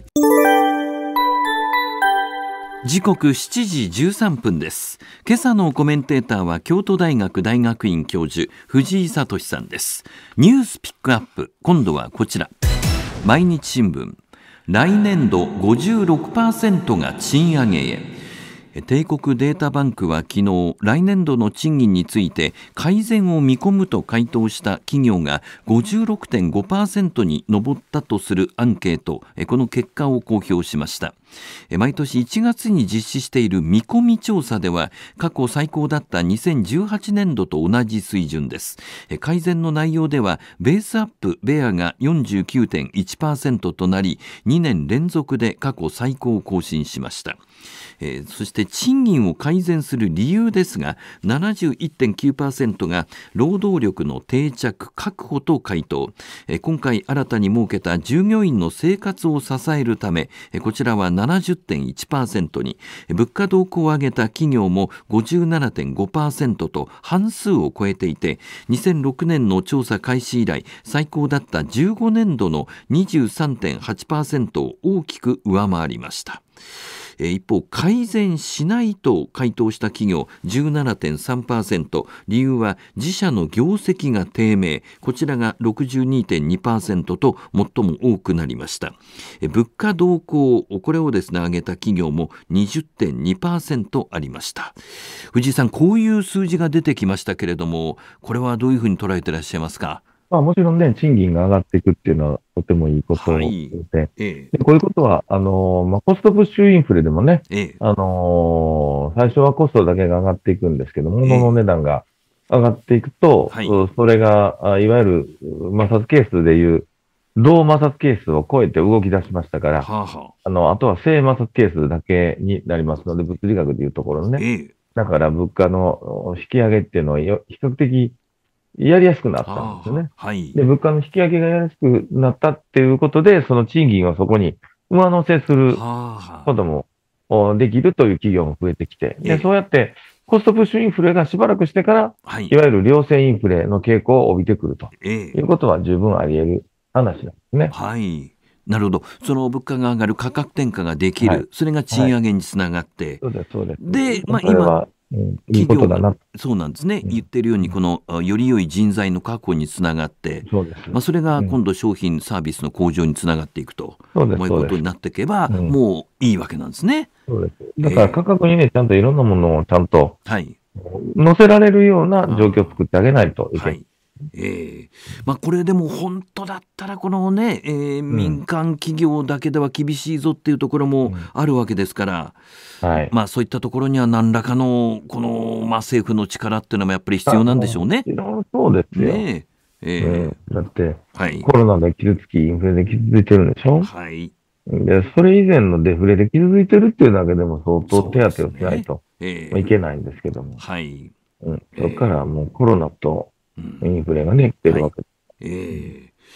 時刻しちじじゅうさんぷんです。今朝のコメンテーターは京都大学大学院教授藤井聡さんです。ニュースピックアップ、今度はこちら。毎日新聞、来年度 ごじゅうろくパーセント が賃上げへ。帝国データバンクは昨日、来年度の賃金について改善を見込むと回答した企業が ごじゅうろくてんごパーセント に上ったとするアンケート、この結果を公表しました。毎年いちがつに実施している見込み調査では過去最高だったにせんじゅうはちねんどと同じ水準です。改善の内容ではベースアップベアが よんじゅうきゅうてんいちパーセント となり、にねん連続で過去最高を更新しました。えー、そして賃金を改善する理由ですが ななじゅういってんきゅうパーセント が労働力の定着確保と回答、えー、今回新たに設けた従業員の生活を支えるため、えー、こちらは ななじゅってんいちパーセント に、えー、物価動向を上げた企業も ごじゅうななてんごパーセント と半数を超えていて、にせんろくねんの調査開始以来最高だったじゅうごねんどの にじゅうさんてんはちパーセント を大きく上回りました。一方、改善しないと回答した企業 じゅうななてんさんパーセント、理由は自社の業績が低迷、こちらが ろくじゅうにてんにパーセント と最も多くなりました。物価動向、これをですね上げた企業も にじゅってんにパーセント ありました。藤井さん、こういう数字が出てきましたけれども、これはどういうふうに捉えていらっしゃいますか？ まあ、もちろんね、賃金が上がっていくっていうのはとてもいいことで、はい、ええ、でこういうことは、あのー、まあ、コストプッシュインフレでもね、ええ、あのー、最初はコストだけが上がっていくんですけど、物の値段が上がっていくと、ええ、それが、いわゆる摩擦係数でいう、同摩擦係数を超えて動き出しましたから、はあはあ、あの、あとは正摩擦係数だけになりますので、物理学でいうところのね、ええ、だから物価の引き上げっていうのは比較的やりやすくなったんですよね。はい、で、物価の引き上げがやりやすくなったっていうことで、その賃金をそこに上乗せすることもできるという企業も増えてきて、で、そうやってコストプッシュインフレがしばらくしてから、はい、いわゆる良性インフレの傾向を帯びてくるということは十分あり得る話なんですね。 はい。なるほど。その物価が上がる価格転嫁ができる。はい、それが賃上げにつながって。はい、 そうです、そうです。 で、まあ今、うん、企業がそうなんですね、うん、言ってるようにこのより良い人材の確保につながって、そうです、まあ、それが今度商品、うん、サービスの向上につながっていくということになっていけば、うん、もういいわけなんですね。 そうです。だから価格にね、えー、ちゃんといろんなものをちゃんと乗せられるような状況を作ってあげないといけない。はい、 えーまあ、これでも本当だったらこのね、えー、民間企業だけでは厳しいぞっていうところもあるわけですから、うんはいまあ、そういったところには何らかのこの、まあ、政府の力っていうのもやっぱり必要なんでしょうね。 そうですよ、ねえーえー、だって、はい、コロナで傷つきインフレで傷ついてるんでしょ、はい、でそれ以前のデフレで傷ついてるっていうだけでも相当手当てをしないと、ねえー、いけないんですけども、はいうん、そこからもうコロナとインフレがね、来てるわけです。 はいえー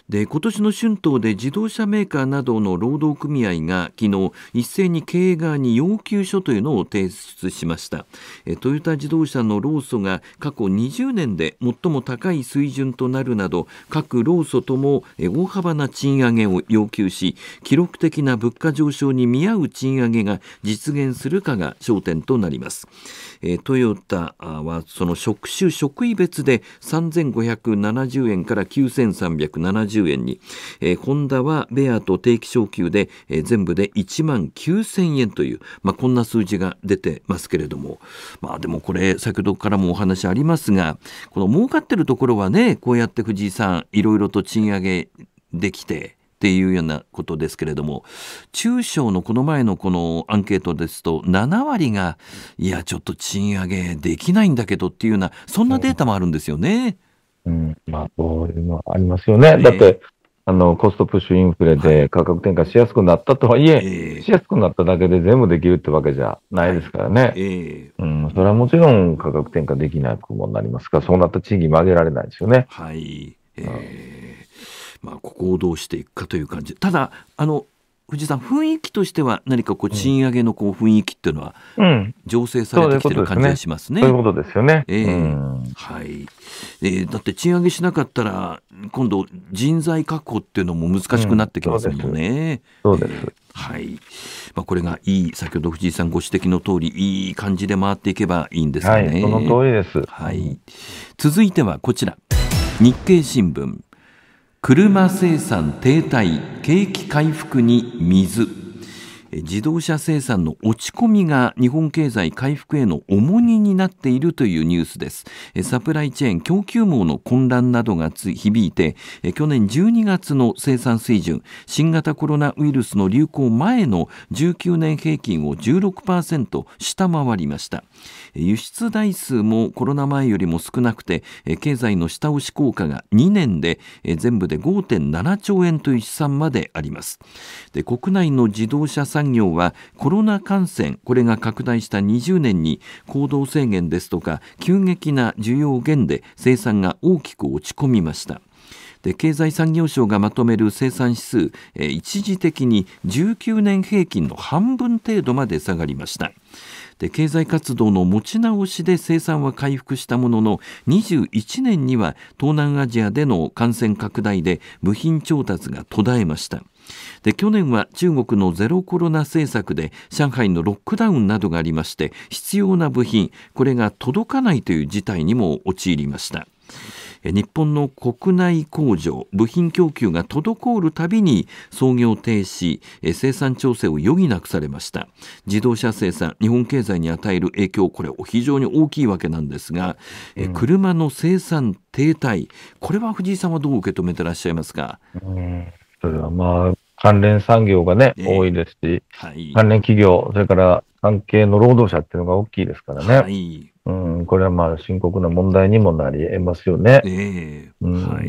で今年の春闘で自動車メーカーなどの労働組合が昨日一斉に経営側に要求書というのを提出しました。えトヨタ自動車の労組が過去にじゅうねんで最も高い水準となるなど各労組とも大幅な賃上げを要求し、記録的な物価上昇に見合う賃上げが実現するかが焦点となります。えトヨタはその職種職位別でさんぜんごひゃくななじゅうえんからきゅうせんさんびゃくななじゅうえんに、えー、ホンダはベアと定期昇給で、えー、全部でいちまんきゅうせんえんという、まあ、こんな数字が出てますけれども、まあ、でもこれ先ほどからもお話ありますが、この儲かってるところはね、こうやって藤井さんいろいろと賃上げできてっていうようなことですけれども、中小のこの前のこのアンケートですとななわりがいやちょっと賃上げできないんだけどっていうような、そんなデータもあるんですよね。 うん、まあそういうのはありますよね。えー、だってあのコストプッシュインフレで価格転嫁しやすくなったとはいえ、はい、えー、しやすくなっただけで全部できるってわけじゃないですからね。はい、えー、うん、それはもちろん価格転嫁できない部分になりますから、そうなった賃金も上げられないですよね。 はい、えー、うん、まあ、ここをどうしていくかという感じ。ただあの藤井さん、雰囲気としては何かこう賃上げのこう雰囲気っていうのは醸成されてきてる感じがしますね。 そういうことですよね。 えーうん、はい、えー、だって賃上げしなかったら今度人材確保っていうのも難しくなってきますもんね。 そうです。 えーはい、まあ、これがいい、先ほど藤井さんご指摘の通りいい感じで回っていけばいいんですかね。 はい、その通りです。 はい、続いてはこちら、日経新聞、車生産停滞、景気回復に水。自動車生産の落ち込みが日本経済回復への重荷になっているというニュースです。サプライチェーン供給網の混乱などが響いて、去年じゅうにがつの生産水準、新型コロナウイルスの流行前のじゅうきゅうねん平均を じゅうろくパーセント 下回りました。輸出台数もコロナ前よりも少なくて、経済の下押し効果がにねんで全部で ごてんななちょうえんという試算まであります。で、国内の自動車産業はコロナ感染、これが拡大したにじゅうねんに行動制限ですとか急激な需要減で生産が大きく落ち込みました。で、経済産業省がまとめる生産指数、え一時的にじゅうきゅうねん平均の半分程度まで下がりました。で、経済活動の持ち直しで生産は回復したものの、にじゅういちねんには東南アジアでの感染拡大で部品調達が途絶えました。で、去年は中国のゼロコロナ政策で上海のロックダウンなどがありまして、必要な部品、これが届かないという事態にも陥りました。日本の国内工場、部品供給が滞るたびに操業停止、生産調整を余儀なくされました。自動車生産、日本経済に与える影響、これ非常に大きいわけなんですが、うん、車の生産停滞、これは藤井さんはどう受け止めてらっしゃいますか？ うん、それはまあ関連産業がね、えー、多いですし、はい、関連企業、それから関係の労働者っていうのが大きいですからね。はい、うん、これはまあ深刻な問題にもなり得ますよね。 えーうん、はい。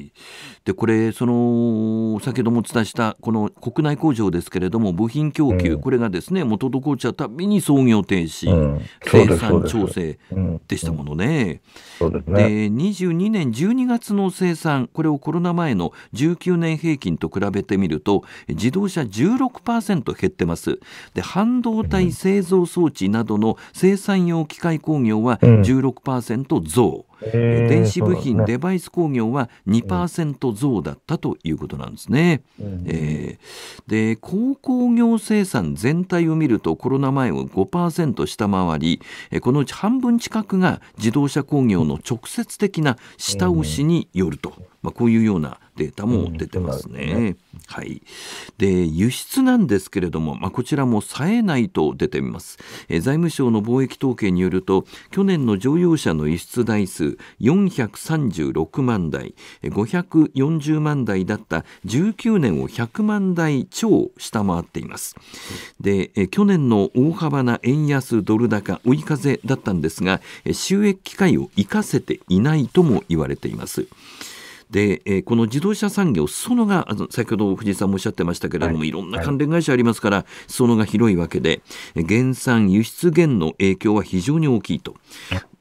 で、これその先ほどもお伝えしたこの国内工場ですけれども、部品供給、うん、これがですね、もう滞っちゃうたびに操業停止、うん、生産調整でしたものね。 そうですね。 で、にじゅうにねんじゅうにがつの生産、これをコロナ前のじゅうきゅうねん平均と比べてみると、自動車 じゅうろくパーセント 減ってます。で、半導体製造装置などの生産用機械工業は じゅうろくパーセント 増、うん、電子部品、ね、デバイス工業は にパーセント 増だったということなんですね。うんえー、で、鉱工業生産全体を見るとコロナ前を ごパーセント 下回り、このうち半分近くが自動車工業の直接的な下押しによると、まあ、こういうようなデータも出てますね。うん、はい。で、輸出なんですけれども、まあ、こちらも冴えないと出ています。え財務省の貿易統計によると、去年の乗用車の輸出台数よんひゃくさんじゅうろくまんだい、ごひゃくよんじゅうまんだいだったじゅうきゅうねんをひゃくまんだい超下回っています。で、え去年の大幅な円安ドル高追い風だったんですが、収益機会を生かせていないとも言われています。で、えー、この自動車産業、裾野があの先ほど藤井さんもおっしゃってましたけれども、はい、いろんな関連会社ありますから、はい、裾野が広いわけで、減産輸出減の影響は非常に大きいと。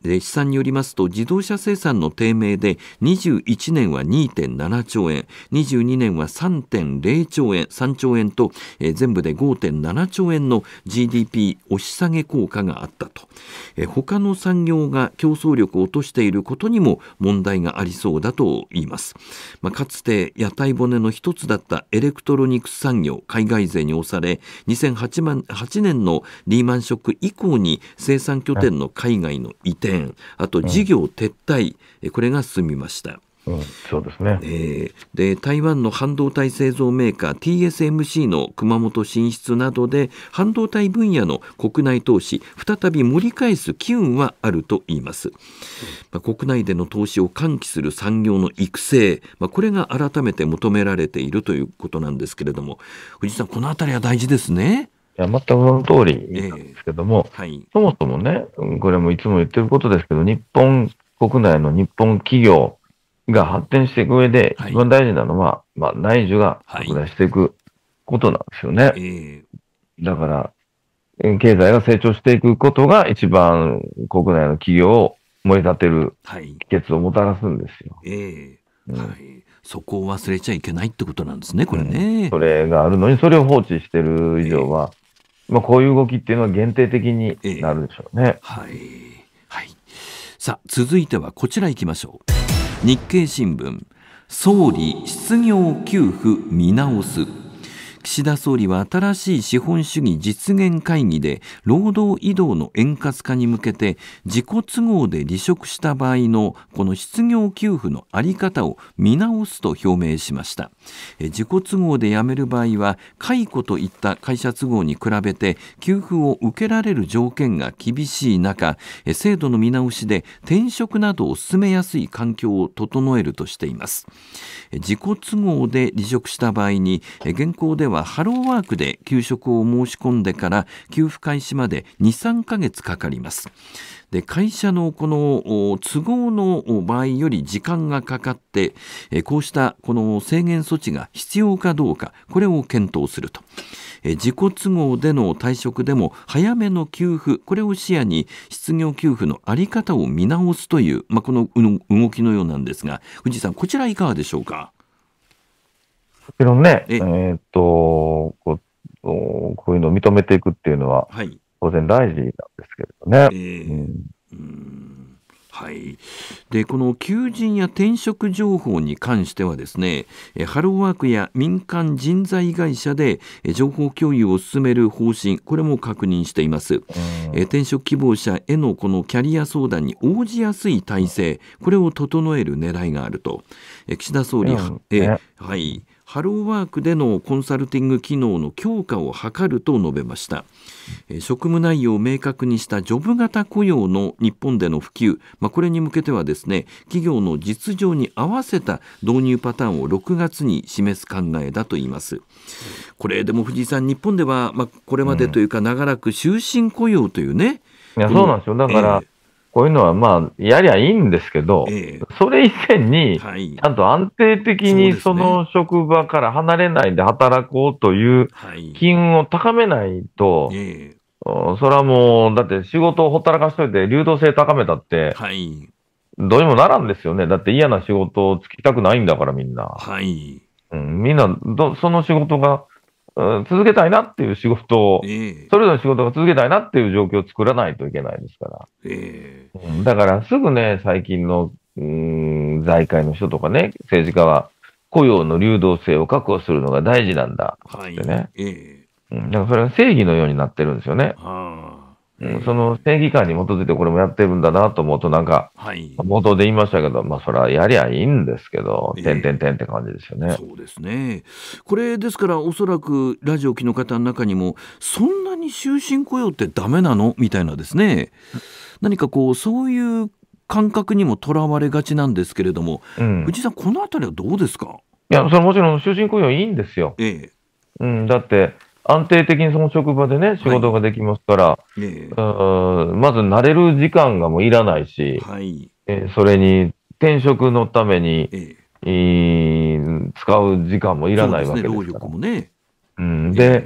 で試算によりますと、自動車生産の低迷でにじゅういちねんは にてんななちょうえん、にじゅうにねんは さんてんぜろちょうえん、さんちょうえんと、えー、全部で ごてんななちょうえんの ジーディーピー 押し下げ効果があったと。えー、他の産業が競争力を落としていることにも問題がありそうだと言います。まあ、かつて屋台骨の一つだったエレクトロニクス産業、海外勢に押されにせんはちねんのリーマンショック以降に生産拠点の海外の移転、あと事業撤退、うん、これが進みました。 うん、そうですね。 えー、で台湾の半導体製造メーカー ティーエスエムシー の熊本進出などで半導体分野の国内投資再び盛り返す機運はあると言います。まあ、国内での投資を喚起する産業の育成、まあ、これが改めて求められているということなんですけれども、藤井さん、このあたりは大事ですね。 いや、全くその通りなんですけども、 えーはい、 そもそもね、これもいつも言ってることですけど、日本国内の日本企業が発展していく上で、一番大事なのは、はい、まあ、内需が拡大していくことなんですよね。はい、えー、だから、経済が成長していくことが一番国内の企業を盛り立てる秘訣をもたらすんですよ。 はい、えーうん、はい、そこを忘れちゃいけないってことなんですね、これね。 うん、それがあるのに、それを放置してる以上は、えーまあ、こういう動きっていうのは限定的になるでしょうね。えー、はい、 はい、さあ続いてはこちら行きましょう。日経新聞、総理失業給付見直す。岸田総理は新しい資本主義実現会議で労働移動の円滑化に向けて自己都合で離職した場合のこの失業給付の在り方を見直すと表明しました。自己都合で辞める場合は解雇といった会社都合に比べて給付を受けられる条件が厳しい中、制度の見直しで転職などを進めやすい環境を整えるとしています。自己都合で離職した場合に現行ではハローワークで休職を申し込んでから給付開始まで にさんかげつかかります。で会社のこの都合の場合より時間がかかってこうしたこの制限措置が必要かどうか、これを検討すると。自己都合での退職でも早めの給付、これを視野に失業給付の在り方を見直すという、まあ、この動きのようなんですが、藤井さん、こちらいかがでしょうか。 もちろんね、えー、っとこう、こういうのを認めていくっていうのは、はい、当然大事なんですけれどね。えーうんうんはい、でこの求人や転職情報に関してはですね、ハローワークや民間人材会社で情報共有を進める方針、これも確認しています。転職希望者へのこのキャリア相談に応じやすい体制、これを整える狙いがあると岸田総理、うんえはいハローワークでのコンサルティング機能の強化を図ると述べました。職務内容を明確にしたジョブ型雇用の日本での普及、まあ、これに向けてはですね、企業の実情に合わせた導入パターンをろくがつに示す考えだと言います。これでも藤井さん、日本では、まあ、これまでというか長らく終身雇用というね、 うん、いやそうなんですよ。だから、えーこういうのはまあ、やりゃいいんですけど、えー、それ以前に、ちゃんと安定的にその職場から離れないで働こうという機運を高めないと、はいえー、それはもう、だって仕事をほったらかしといて流動性高めたって、はい、どうにもならんですよね。だって嫌な仕事をつきたくないんだからみんな。はいうん、みんなど、その仕事が、うん、続けたいなっていう仕事を、えー、それぞれの仕事が続けたいなっていう状況を作らないといけないですから。えーうん、だからすぐね、最近の、うーん、財界の人とかね、政治家は雇用の流動性を確保するのが大事なんだってね。はいえーうん、だからそれは正義のようになってるんですよね。はあうん、その正義感に基づいてこれもやってるんだなと思うと、なんか、はい、冒頭で言いましたけど、まあ、それはやりゃいいんですけど、てんてんてんって感じですよね。 そうですね。これですから、おそらくラジオ機の方の中にも、そんなに終身雇用ってダメなのみたいなですね、何かこう、そういう感覚にもとらわれがちなんですけれども、うん、藤井さん、このあたりはどうですか？ いや、それはもちろん終身雇用いいんですよ。ええうん、だって、安定的にその職場でね、仕事ができますから、はいえー、まず慣れる時間がもういらないし、はいえー、それに転職のために、えー、使う時間もいらないわけですから。そうですね、労力もね。うん、で、え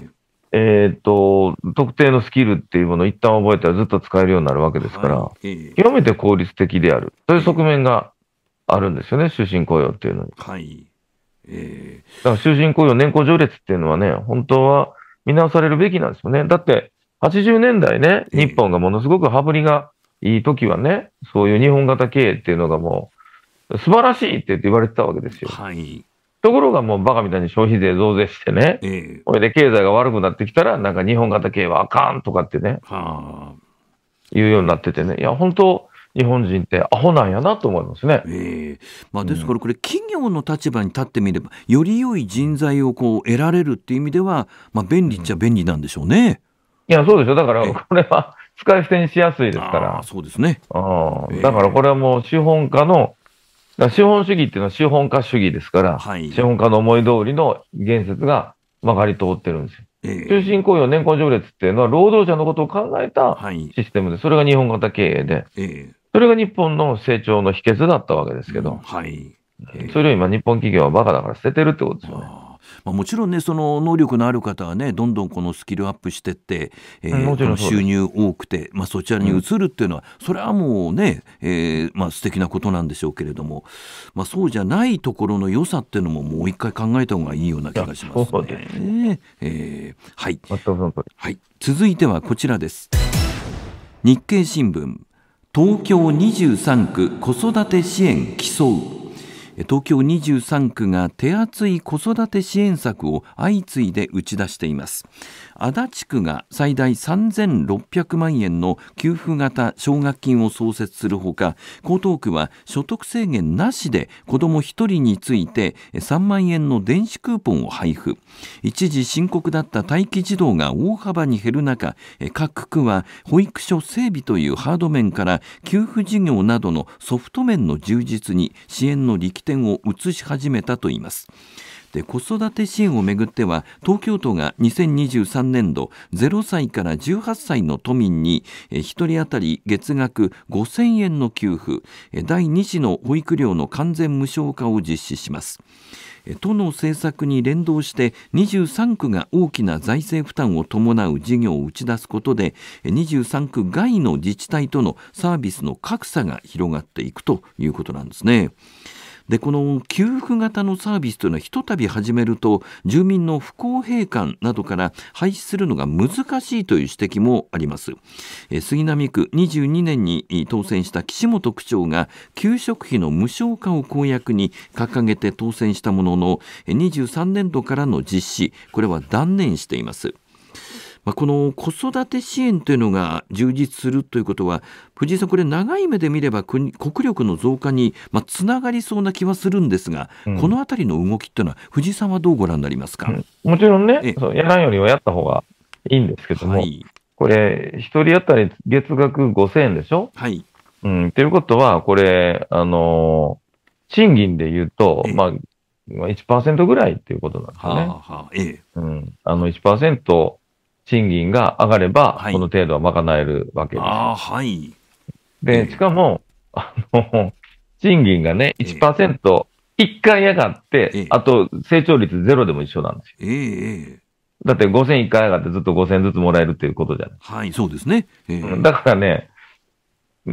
えっと、特定のスキルっていうものを一旦覚えたらずっと使えるようになるわけですから、はいえー、極めて効率的である。そういう側面があるんですよね、終身雇用っていうのに。はいえー、だから終身雇用、年功序列っていうのはね、本当は見直されるべきなんですよね。だって、はちじゅうねんだいね、日本がものすごく羽振りがいいときはね、そういう日本型経営っていうのがもう、素晴らしいって言って言われてたわけですよ。はいところがもうバカみたいに消費税増税してね、ええ、これで経済が悪くなってきたら、なんか日本型経営はあかんとかってね、はあ、言うようになっててね、いや、本当、日本人ってアホなんやなと思いますね。 ええまあ、ですから、これ、企業の立場に立ってみれば、より良い人材をこう得られるっていう意味では、まあ、便利っちゃ便利なんでしょうね。 いや、そうでしょ、だから、これは使い捨てにしやすいですから、 あそうですね、 あだからこれはもう資本家の、資本主義っていうのは資本家主義ですから、はい、資本家の思い通りの言説が曲がり通ってるんですよ。えー、終身雇用年功序列っていうのは労働者のことを考えたシステムで、それが日本型経営で、えー、それが日本の成長の秘訣だったわけですけど、うんはいえー、それを今日本企業はバカだから捨ててるってことですよね。 まあ、もちろんね、その能力のある方はね、どんどんこのスキルアップしていって、えー、この収入多くて、まあ、そちらに移るっていうのは、うん、それはもうね、えーまあ、素敵なことなんでしょうけれども、まあ、そうじゃないところの良さっていうのももう一回考えた方がいいような気がしますね。えー、はい、はい、続いてはこちらです。日経新聞、東京にじゅうさんく子育て支援競う。東京にじゅうさんくが手厚い子育て支援策を相次いで打ち出しています。足立区が最大さんぜんろっぴゃくまんえんの給付型奨学金を創設するほか、江東区は所得制限なしで子どもひとりについてさんまんえんの電子クーポンを配布。一時深刻だった待機児童が大幅に減る中、各区は保育所整備というハード面から給付事業などのソフト面の充実に支援の力点を移し始めたといいます。で子育て支援をめぐっては、東京都がにせんにじゅうさんねんどゼロさいからじゅうはっさいの都民にひとり当たり月額ごせんえんの給付、だいに子の保育料の完全無償化を実施します。都の政策に連動してにじゅうさんくが大きな財政負担を伴う事業を打ち出すことで、にじゅうさんく外の自治体とのサービスの格差が広がっていくということなんですね。でこの給付型のサービスというのはひとたび始めると住民の不公平感などから廃止するのが難しいという指摘もあります。え杉並区にじゅうにねんに当選した岸本区長が給食費の無償化を公約に掲げて当選したものの、にじゅうさんねんどからの実施、これは断念しています。まあ、この子育て支援というのが充実するということは、藤井さん、これ長い目で見れば 国, 国力の増加に、まあ、つながりそうな気はするんですが、うん、このあたりの動きというのは藤井さんはどうご覧になりますか。うん、 もちろんね、そうやらんよりはやった方がいいんですけども、はい、これひとり当たり月額ごせんえんでしょ。はい。うん、ということはこれ、あのー、賃金でいうと、まあ、いちパーセントぐらいっていうことなんですよね。はあはあええうん、あの いちパーセント賃金が上がれば、はい、この程度は賄えるわけです。あはい。で、えー、しかも、あの、賃金がね、いちパーセント、いっかい上がって、えー、あと、成長率ゼロでも一緒なんですよ。えー、だってごせんいっかい上がってずっとごせんずつもらえるっていうことじゃない。 はい、そうですね。えー、 だからね、うん、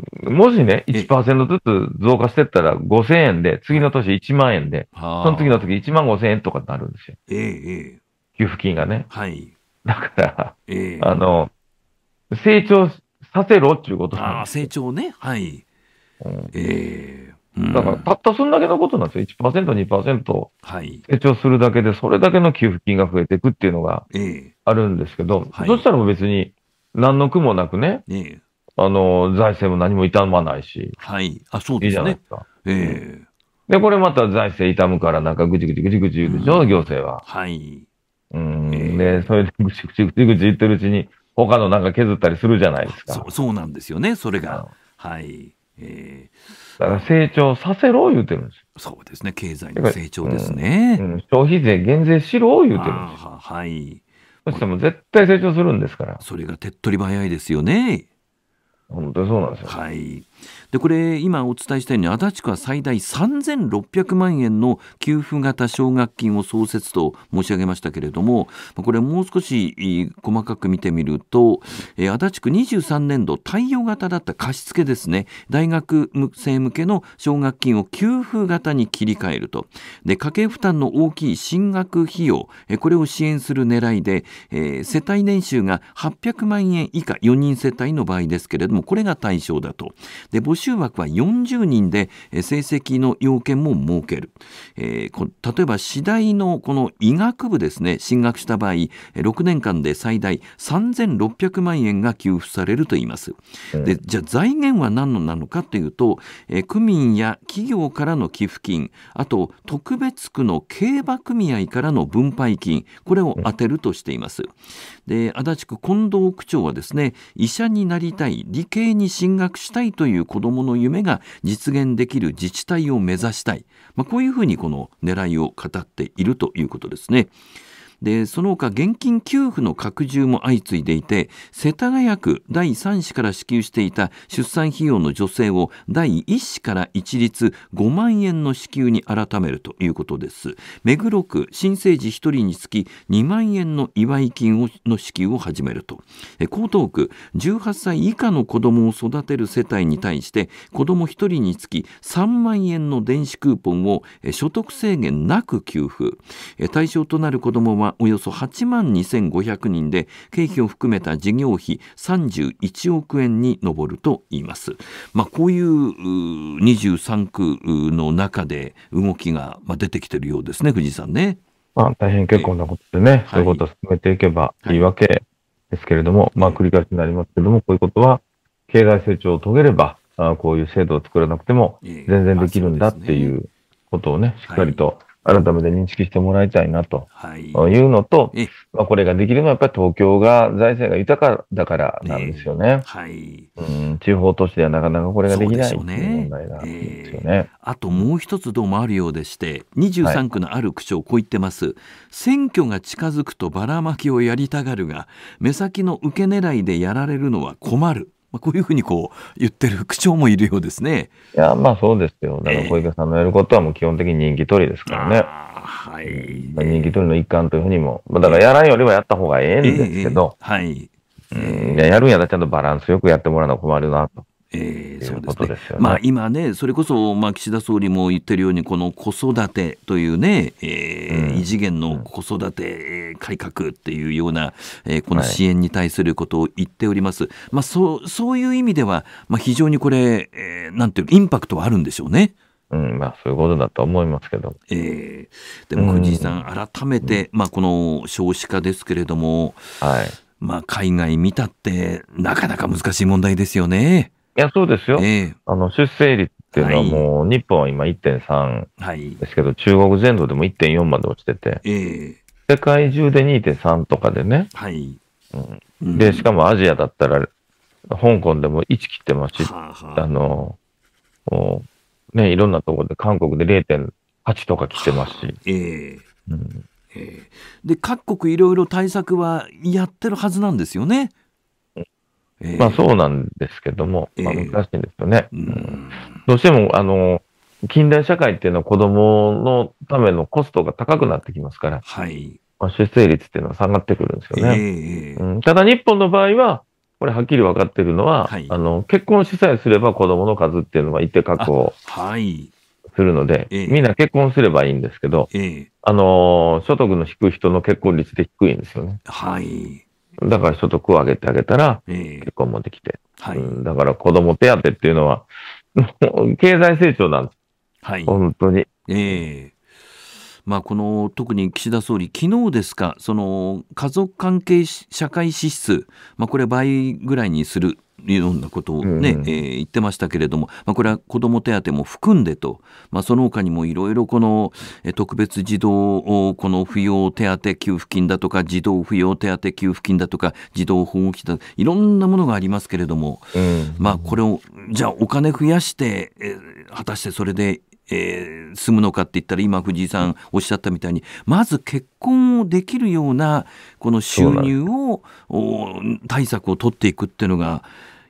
もしね、いちパーセントずつ増加してったらごせんえんで、次の年いちまんえんで、その次の時いちまんごせんえんとかになるんですよ。えー、給付金がね。はい。だから、えー、あの、成長させろっていうことなんです。 あ成長ね。はい。うん、えーうん、だから、たったそんだけのことなんですよ。いちパーセント、にパーセント 成長するだけで、それだけの給付金が増えていくっていうのがあるんですけど、えーはい、そしたら別に何の苦もなくね、えー、あの、財政も何も傷まないし、 はい。あ、そうですね。いいじゃないですか。 えー、で、これまた財政傷むからなんかぐちぐちぐちぐち言うでしょ、うん、行政は。はい。うん、えー、で、それでぐちぐちぐちぐち言ってるうちに、他のなんか削ったりするじゃないですか。 そう、そうなんですよね、それが。はい。えー、だから成長させろ言うてるんですよ。 そうですね、経済の成長ですね。 うんうん、消費税減税しろ言うてるんですよ。はい。そしても絶対成長するんですから。 それが手っ取り早いですよね。 本本当にそうなんですよ。 はい。でこれ今お伝えしたように足立区は最大さんぜんろっぴゃくまんえんの給付型奨学金を創設と申し上げましたけれども、これもう少し細かく見てみると、えー、足立区にじゅうさんねんど貸与型だった貸付ですね、大学生向けの奨学金を給付型に切り替えると。で家計負担の大きい進学費用、えー、これを支援する狙いで、えー、世帯年収がはっぴゃくまんえん以下よにん世帯の場合ですけれども、これが対象だと。で募集枠はよんじゅうにんで成績の要件も設ける、えー、例えば私大のこの医学部ですね、進学した場合ろくねんかんで最大さんぜんろっぴゃくまんえんが給付されるといいます。でじゃあ財源は何なのかというと、えー、区民や企業からの寄付金、あと特別区の競馬組合からの分配金、これを充てるとしています。で足立区近藤区長はですね、医者になりたい、理系に進学したいという子どもの夢が実現できる自治体を目指したい、まあ、こういうふうにこの狙いを語っているということですね。でその他現金給付の拡充も相次いでいて、世田谷区だいさん子から支給していた出産費用の助成をだいいっ子から一律ごまんえんの支給に改めるということです。目黒区新生児ひとりにつきにまんえんの祝い金をの支給を始めると。江東区じゅうはっさい以下の子どもを育てる世帯に対して子どもひとりにつきさんまんえんの電子クーポンを所得制限なく給付。対象となる子どもはおよそはちまんにせんごひゃくにんで、経費を含めた事業費さんじゅういちおくえんに上るといいます。まあ、こういうにじゅうさんくの中で動きが出てきているようですね、藤井さんね。 まあ、大変結構なことでね、そういうことを進めていけばいいわけですけれども、はい、まあ繰り返しになりますけれども、こういうことは経済成長を遂げれば、あこういう制度を作らなくても全然できるんだっていうことをね、しっかりと改めて認識してもらいたいなというのと、はい、まあ、これができるのはやっぱり東京が財政が豊かだからなんですよね。はい、うん、地方都市ではなかなかこれができないという問題なんですよね。えー、 あともう一つどうもあるようでして、にじゅうさんくのある区長こう言ってます。はい、選挙が近づくとばらまきをやりたがるが、目先の受け狙いでやられるのは困る。まあ、こういうふうにこう言ってる区長もいるようですね。 いや、まあそうですよ。だから小池さんのやることはもう基本的に人気取りですからね。えーはい、人気取りの一環というふうにも、だからやらんよりはやった方がええんですけど、えーえーはいうん、やるんやったらちゃんとバランスよくやってもらうのは困るなと。えー、そうですね。 まあ今ね、それこそまあ岸田総理も言ってるように、この子育てというね、えーうん、異次元の子育て改革っていうような、えー、この支援に対することを言っております。はい、まあそうそういう意味では、まあ非常にこれ、えー、なんていうインパクトはあるんでしょうね。 うん、まあそういうことだと思いますけど。 えー、でも藤井さん、うん、改めて、まあこの少子化ですけれども、はい、まあ海外見たってなかなか難しい問題ですよね。 いや、そうですよ。えー、あの、出生率っていうのはもう、日本は今 いってんさん ですけど、はい、中国全土でも いってんよん まで落ちてて、えー、世界中で にてんさん とかでね、はいうん、で、しかもアジアだったら、香港でもいち切ってますし、はあはあ、あの、ね、いろんなところで、韓国で れいてんはち とか来てますし、えーうんえー、で、各国いろいろ対策はやってるはずなんですよね。 えー、まあそうなんですけども、まあ難しいんですよね。えーうん、どうしても、あの、近代社会っていうのは子供のためのコストが高くなってきますから、はい。まあ、出生率っていうのは下がってくるんですよね。えーうん、ただ日本の場合は、これはっきり分かっているのは、はい、あの、結婚しさえすれば子供の数っていうのは一定確保するので、はいえー、みんな結婚すればいいんですけど、えー、あの、所得の低い人の結婚率って低いんですよね。はい。だから所得を上げてあげたら、結婚もできて、えーはいうん。だから子供手当っていうのは、経済成長なんです。はい。本当に。えーまあ、この特に岸田総理、昨日ですか、その家族関係社会支出、まあ、これ倍ぐらいにするようなことを、ねうんえー、言ってましたけれども、まあ、これは子ども手当も含んでと、まあ、その他にもいろいろこの特別児童この扶養手当給付金だとか、児童扶養手当給付金だとか、児童保護費だとか、いろんなものがありますけれども、うんまあ、これをじゃあお金増やして、えー、果たしてそれでえー、済むのかって言ったら、今藤井さんおっしゃったみたいに、まず結婚をできるようなこの収入を対策を取っていくっていうのが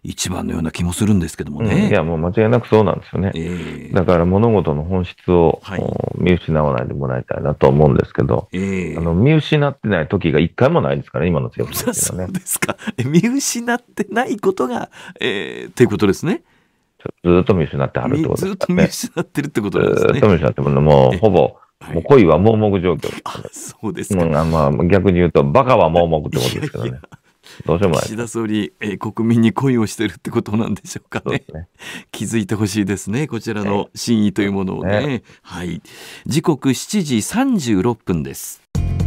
一番のような気もするんですけどもね。 うん、いや、もう間違いなくそうなんですよね。えー、だから物事の本質を、はい、見失わないでもらいたいなと思うんですけど、えー、あの見失ってない時が一回もないですからね、今の政府ですよね。 そうですか。見失ってないことが、えー、っていうことですね。 ずっと見失ってはるってことですね。 ずっと見失ってるってことですね。 ずっと見失ってるのもうほぼ、はい、もう恋は盲目状況です、ね。 あ、そうですか。 もうまあ、逆に言うと、バカは盲目ってことですけどね。いやいや、どうしようもない。 岸田総理、えー、国民に恋をしてるってことなんでしょうか ね, ね気づいてほしいですね、こちらの真意というものを ね, ね、はい、時刻しちじさんじゅうろっぷんです。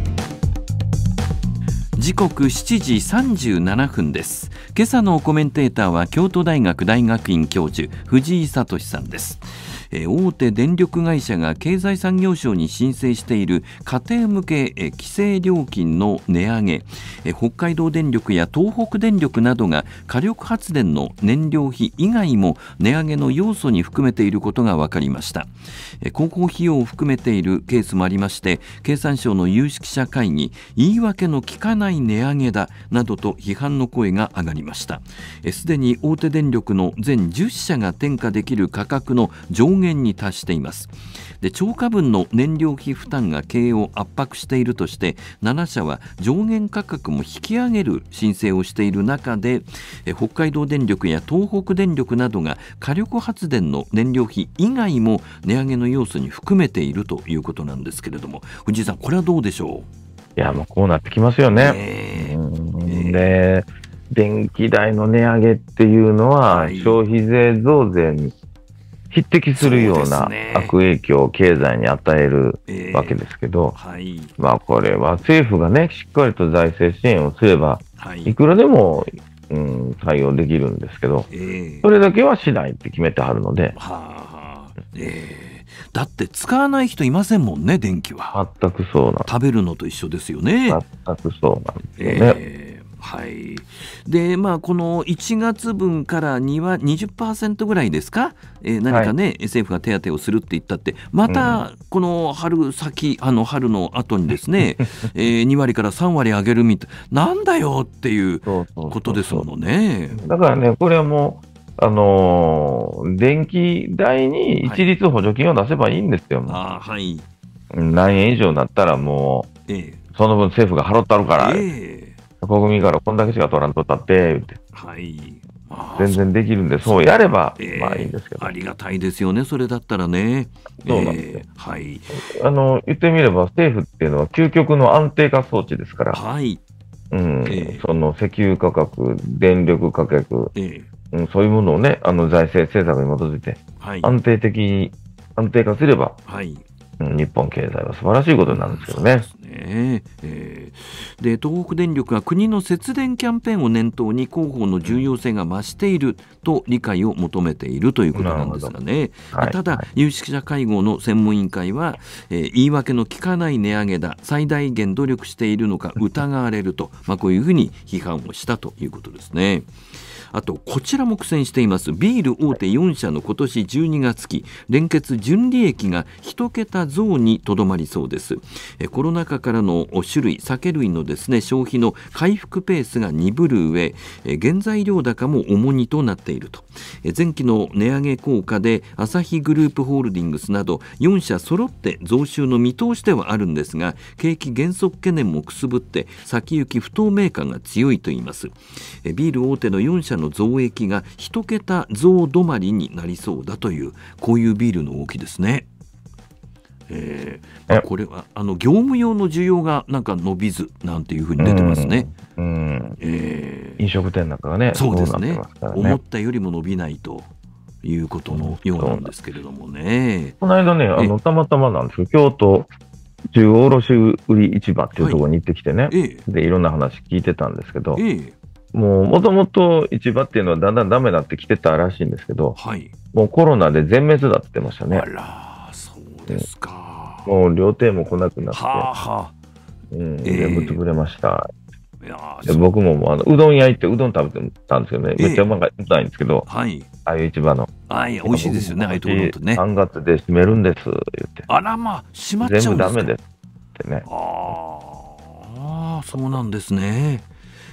時刻しちじさんじゅうななふんです。今朝のコメンテーターは京都大学大学院教授藤井聡さんです。大手電力会社が経済産業省に申請している家庭向け規制料金の値上げ、北海道電力や東北電力などが火力発電の燃料費以外も値上げの要素に含めていることが分かりました。広報費用を含めているケースもありまして、経産省の有識者会議、言い訳の効かない値上げだなどと批判の声が上がりました。すでに大手電力の全じゅっしゃが転嫁できる価格の上限に達しています。で、超過分の燃料費負担が経営を圧迫しているとしてななしゃは上限価格も引き上げる申請をしている中で、え北海道電力や東北電力などが火力発電の燃料費以外も値上げの要素に含めているということなんですけれども、藤井さん、これはどうでしょう。いや、もうこうなってきますよね。えー、うんで電気代の値上げっていうのは、はい、消費税増税に匹敵するような悪影響を経済に与えるわけですけど、えーはい、まあこれは政府がね、しっかりと財政支援をすれば、はい、いくらでも、うん、対応できるんですけど、えー、それだけはしないって決めてはるので、はあえー、だって使わない人いませんもんね、電気は。 全くそうなんです。 食べるのと一緒ですよね。 全くそうなんですよね。えーはい。で、まあ、このいちがつぶんからには にじゅっパーセント ぐらいですか、えー、何かね、はい、政府が手当をするって言ったって、またこの春先、あの春の後にですね、えー、にわりからさんわり上げるみたいなんだよっていうことですものね。 だからね、これはもう、あのー、電気代に一律補助金を出せばいいんですよ。はい、あはい、何円以上になったらもう、えー、その分政府が払ってあるから。えー国民からこんだけしか取らんとったって言って、はい、まあ、全然できるんで、そうやれば、えー、まあいいんですけど、 ありがたいですよね、それだったらね。 そうなんですよ、 えーはい、 あの言ってみれば政府っていうのは究極の安定化装置ですから、はいうんえー、その石油価格、電力価格、えーうん、そういうものをね、あの財政政策に基づいて安定的に安定化すれば、はい日本経済は素晴らしいことになるんですよね。そうですね、 えー、で東北電力は国の節電キャンペーンを念頭に広報の重要性が増していると理解を求めているということなんですがね、はい、ただ、はい、有識者会合の専門委員会は、えー、言い訳の効かない値上げだ、最大限努力しているのか疑われると、まあ、こういうふうに批判をしたということですね。あとこちらも苦戦していますビール大手よんしゃの今年じゅうにがつき連結純利益が一桁増にとどまりそうです。コロナ禍からの酒類酒類のですね消費の回復ペースが鈍る上、原材料高も重荷となっていると。前期の値上げ効果でアサヒグループホールディングスなどよんしゃ揃って増収の見通しではあるんですが、景気減速懸念もくすぶって先行き不透明感が強いといいます。ビール大手のよんしゃの増益が一桁増止まりになりそうだという、こういうビールの動きですね。えーまあ、これはあの業務用の需要がなんか伸びずなんていうふうに出てますね。うんうんえー、飲食店なんかがね、 そうですね、思ったよりも伸びないということのようなんですけれどもね。 この間ね、あのたまたまなんですけど、京都中央卸売市場っていうところに行ってきてね、はいえー、でいろんな話聞いてたんですけど、えーもともと市場っていうのはだんだんダメになってきてたらしいんですけど、はい、もうコロナで全滅だって言ってましたね。 あら、そうですか。 もう料亭も来なくなって、はあはあうん、全部潰れました。いやで僕もあのうどん屋行ってうどん食べてたんですけどね、めっちゃうまいんですけど、はい、ああいう市場の。 あい美味しいですよね、ああいうところとね。 さんがつで閉めるんです、言って。 あらまあ、閉まっちゃうんですか。 全部ダメですってね。 ああ、そうなんですね。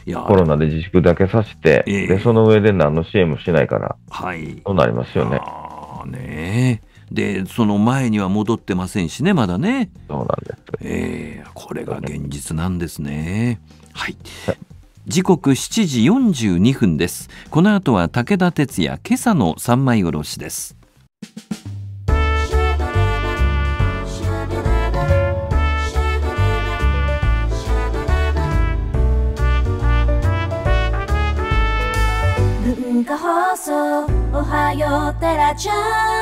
コロナで自粛だけさせて、えー、でその上で何の支援もしないから、はい、そうなりますよね。 あねでその前には戻ってませんしね、まだね。 そうなんです、 えー、これが現実なんですね。はい、はい、時刻しちじよんじゅうにふんです。この後は武田鉄矢今朝の三枚おろしです。 文化放送おはようテラちゃん。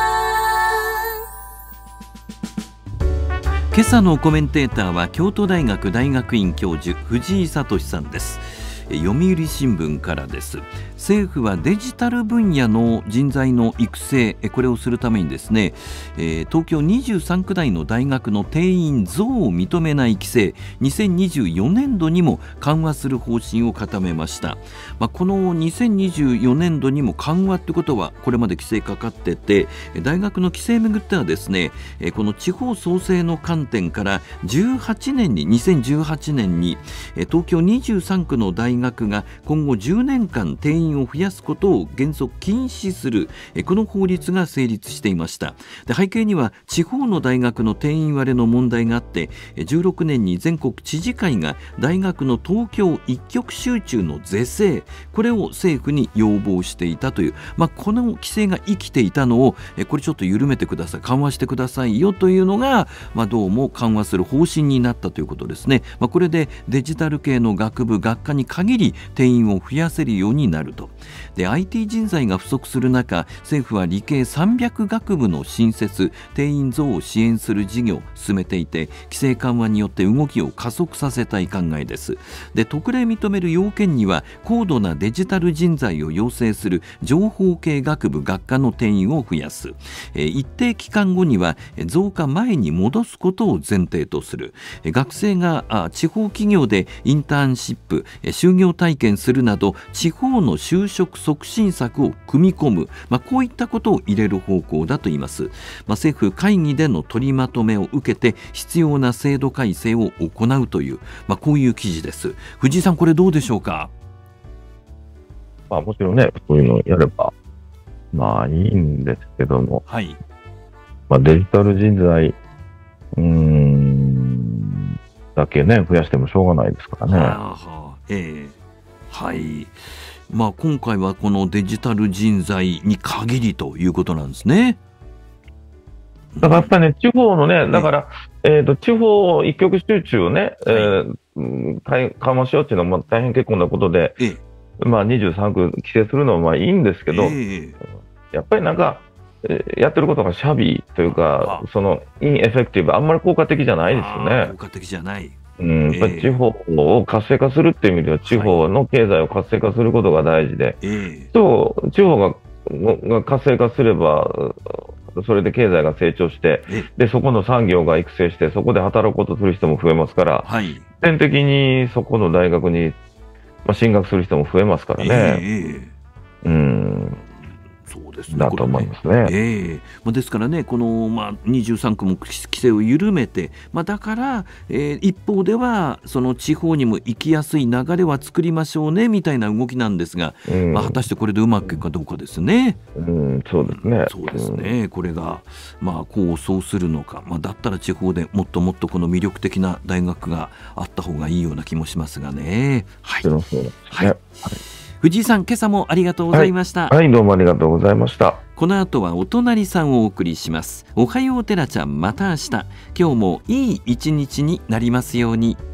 今朝のコメンテーターは京都大学大学院教授藤井聡さんです。読売新聞からです。政府はデジタル分野の人材の育成、これをするためにですね、東京にじゅうさんく大の大学の定員増を認めない規制、にせんにじゅうよねんどにも緩和する方針を固めました。まあ、このにせんにじゅうよねんどにも緩和ってことはこれまで規制かかってて、大学の規制めぐってはですね、この地方創生の観点からじゅうはちねんににせんじゅうはちねんに東京にじゅうさんくの大学が今後じゅうねんかん定員を増やすことを原則禁止する、この法律が成立していました。で背景には地方の大学の定員割れの問題があって、じゅうろくねんに全国知事会が大学の東京一極集中の是正、これを政府に要望していたという、まあ、この規制が生きていたのをこれちょっと緩めてください、緩和してくださいよというのが、まあ、どうも緩和する方針になったということですね。まあ、これでデジタル系の学部学科に限り定員を増やせるようになると。で アイティー 人材が不足する中、政府は理系さんびゃくがくぶの新設定員増を支援する事業を進めていて、規制緩和によって動きを加速させたい考えです。で特例認める要件には高度なデジタル人材を養成する情報系学部学科の定員を増やす、え一定期間後には増加前に戻すことを前提とする、学生が地方企業でインターンシップ就業体験するなど地方の就職促進策を組み込む、まあ、こういったことを入れる方向だといいます。まあ、政府会議での取りまとめを受けて必要な制度改正を行うという、まあ、こういう記事です。藤井さん、これどうでしょうか。 まあ、もちろんね、そういうのをやればまあいいんですけども、はい、まあ、デジタル人材うーんだけね増やしてもしょうがないですからね。はあ、えーはい、まあ、今回はこのデジタル人材に限りということなんですね。 だからやっぱりね、地方のね、だから、えーと、地方一極集中をね、はい、えー、緩和しようっていうのはまあ大変結構なことで、ええ、まあ、にじゅうさんく規制するのはまあいいんですけど、え、やっぱりなんか、えー、やってることがシャビーというか、そのインエフェクティブ、あんまり効果的じゃないですよね。 効果的じゃない。 うん、やっぱり地方を活性化するっていう意味では、地方の経済を活性化することが大事で、はい、と地方がが活性化すれば、それで経済が成長して、でそこの産業が育成して、そこで働こうとする人も増えますから、はい、必然的にそこの大学に、まあ、進学する人も増えますからね。えー、うんそうですね、 だと思いますね。 えーまあ、ですからね、この、まあ、にじゅうさんくも規制を緩めて、まあ、だから、えー、一方ではその地方にも行きやすい流れは作りましょうねみたいな動きなんですが、うん、まあ、果たしてこれでうまくいくかどうかですね。 うん、そうですね。 そうですね、うん、これが、まあ、こうそうするのか、まあ、だったら地方でもっともっとこの魅力的な大学があった方がいいような気もしますがね。はい、そうですね。はい、はい、藤井さん、今朝もありがとうございました。 はい、はい、どうもありがとうございました。 この後はお隣さんをお送りします。おはようテラちゃん、また明日。今日もいい一日になりますように。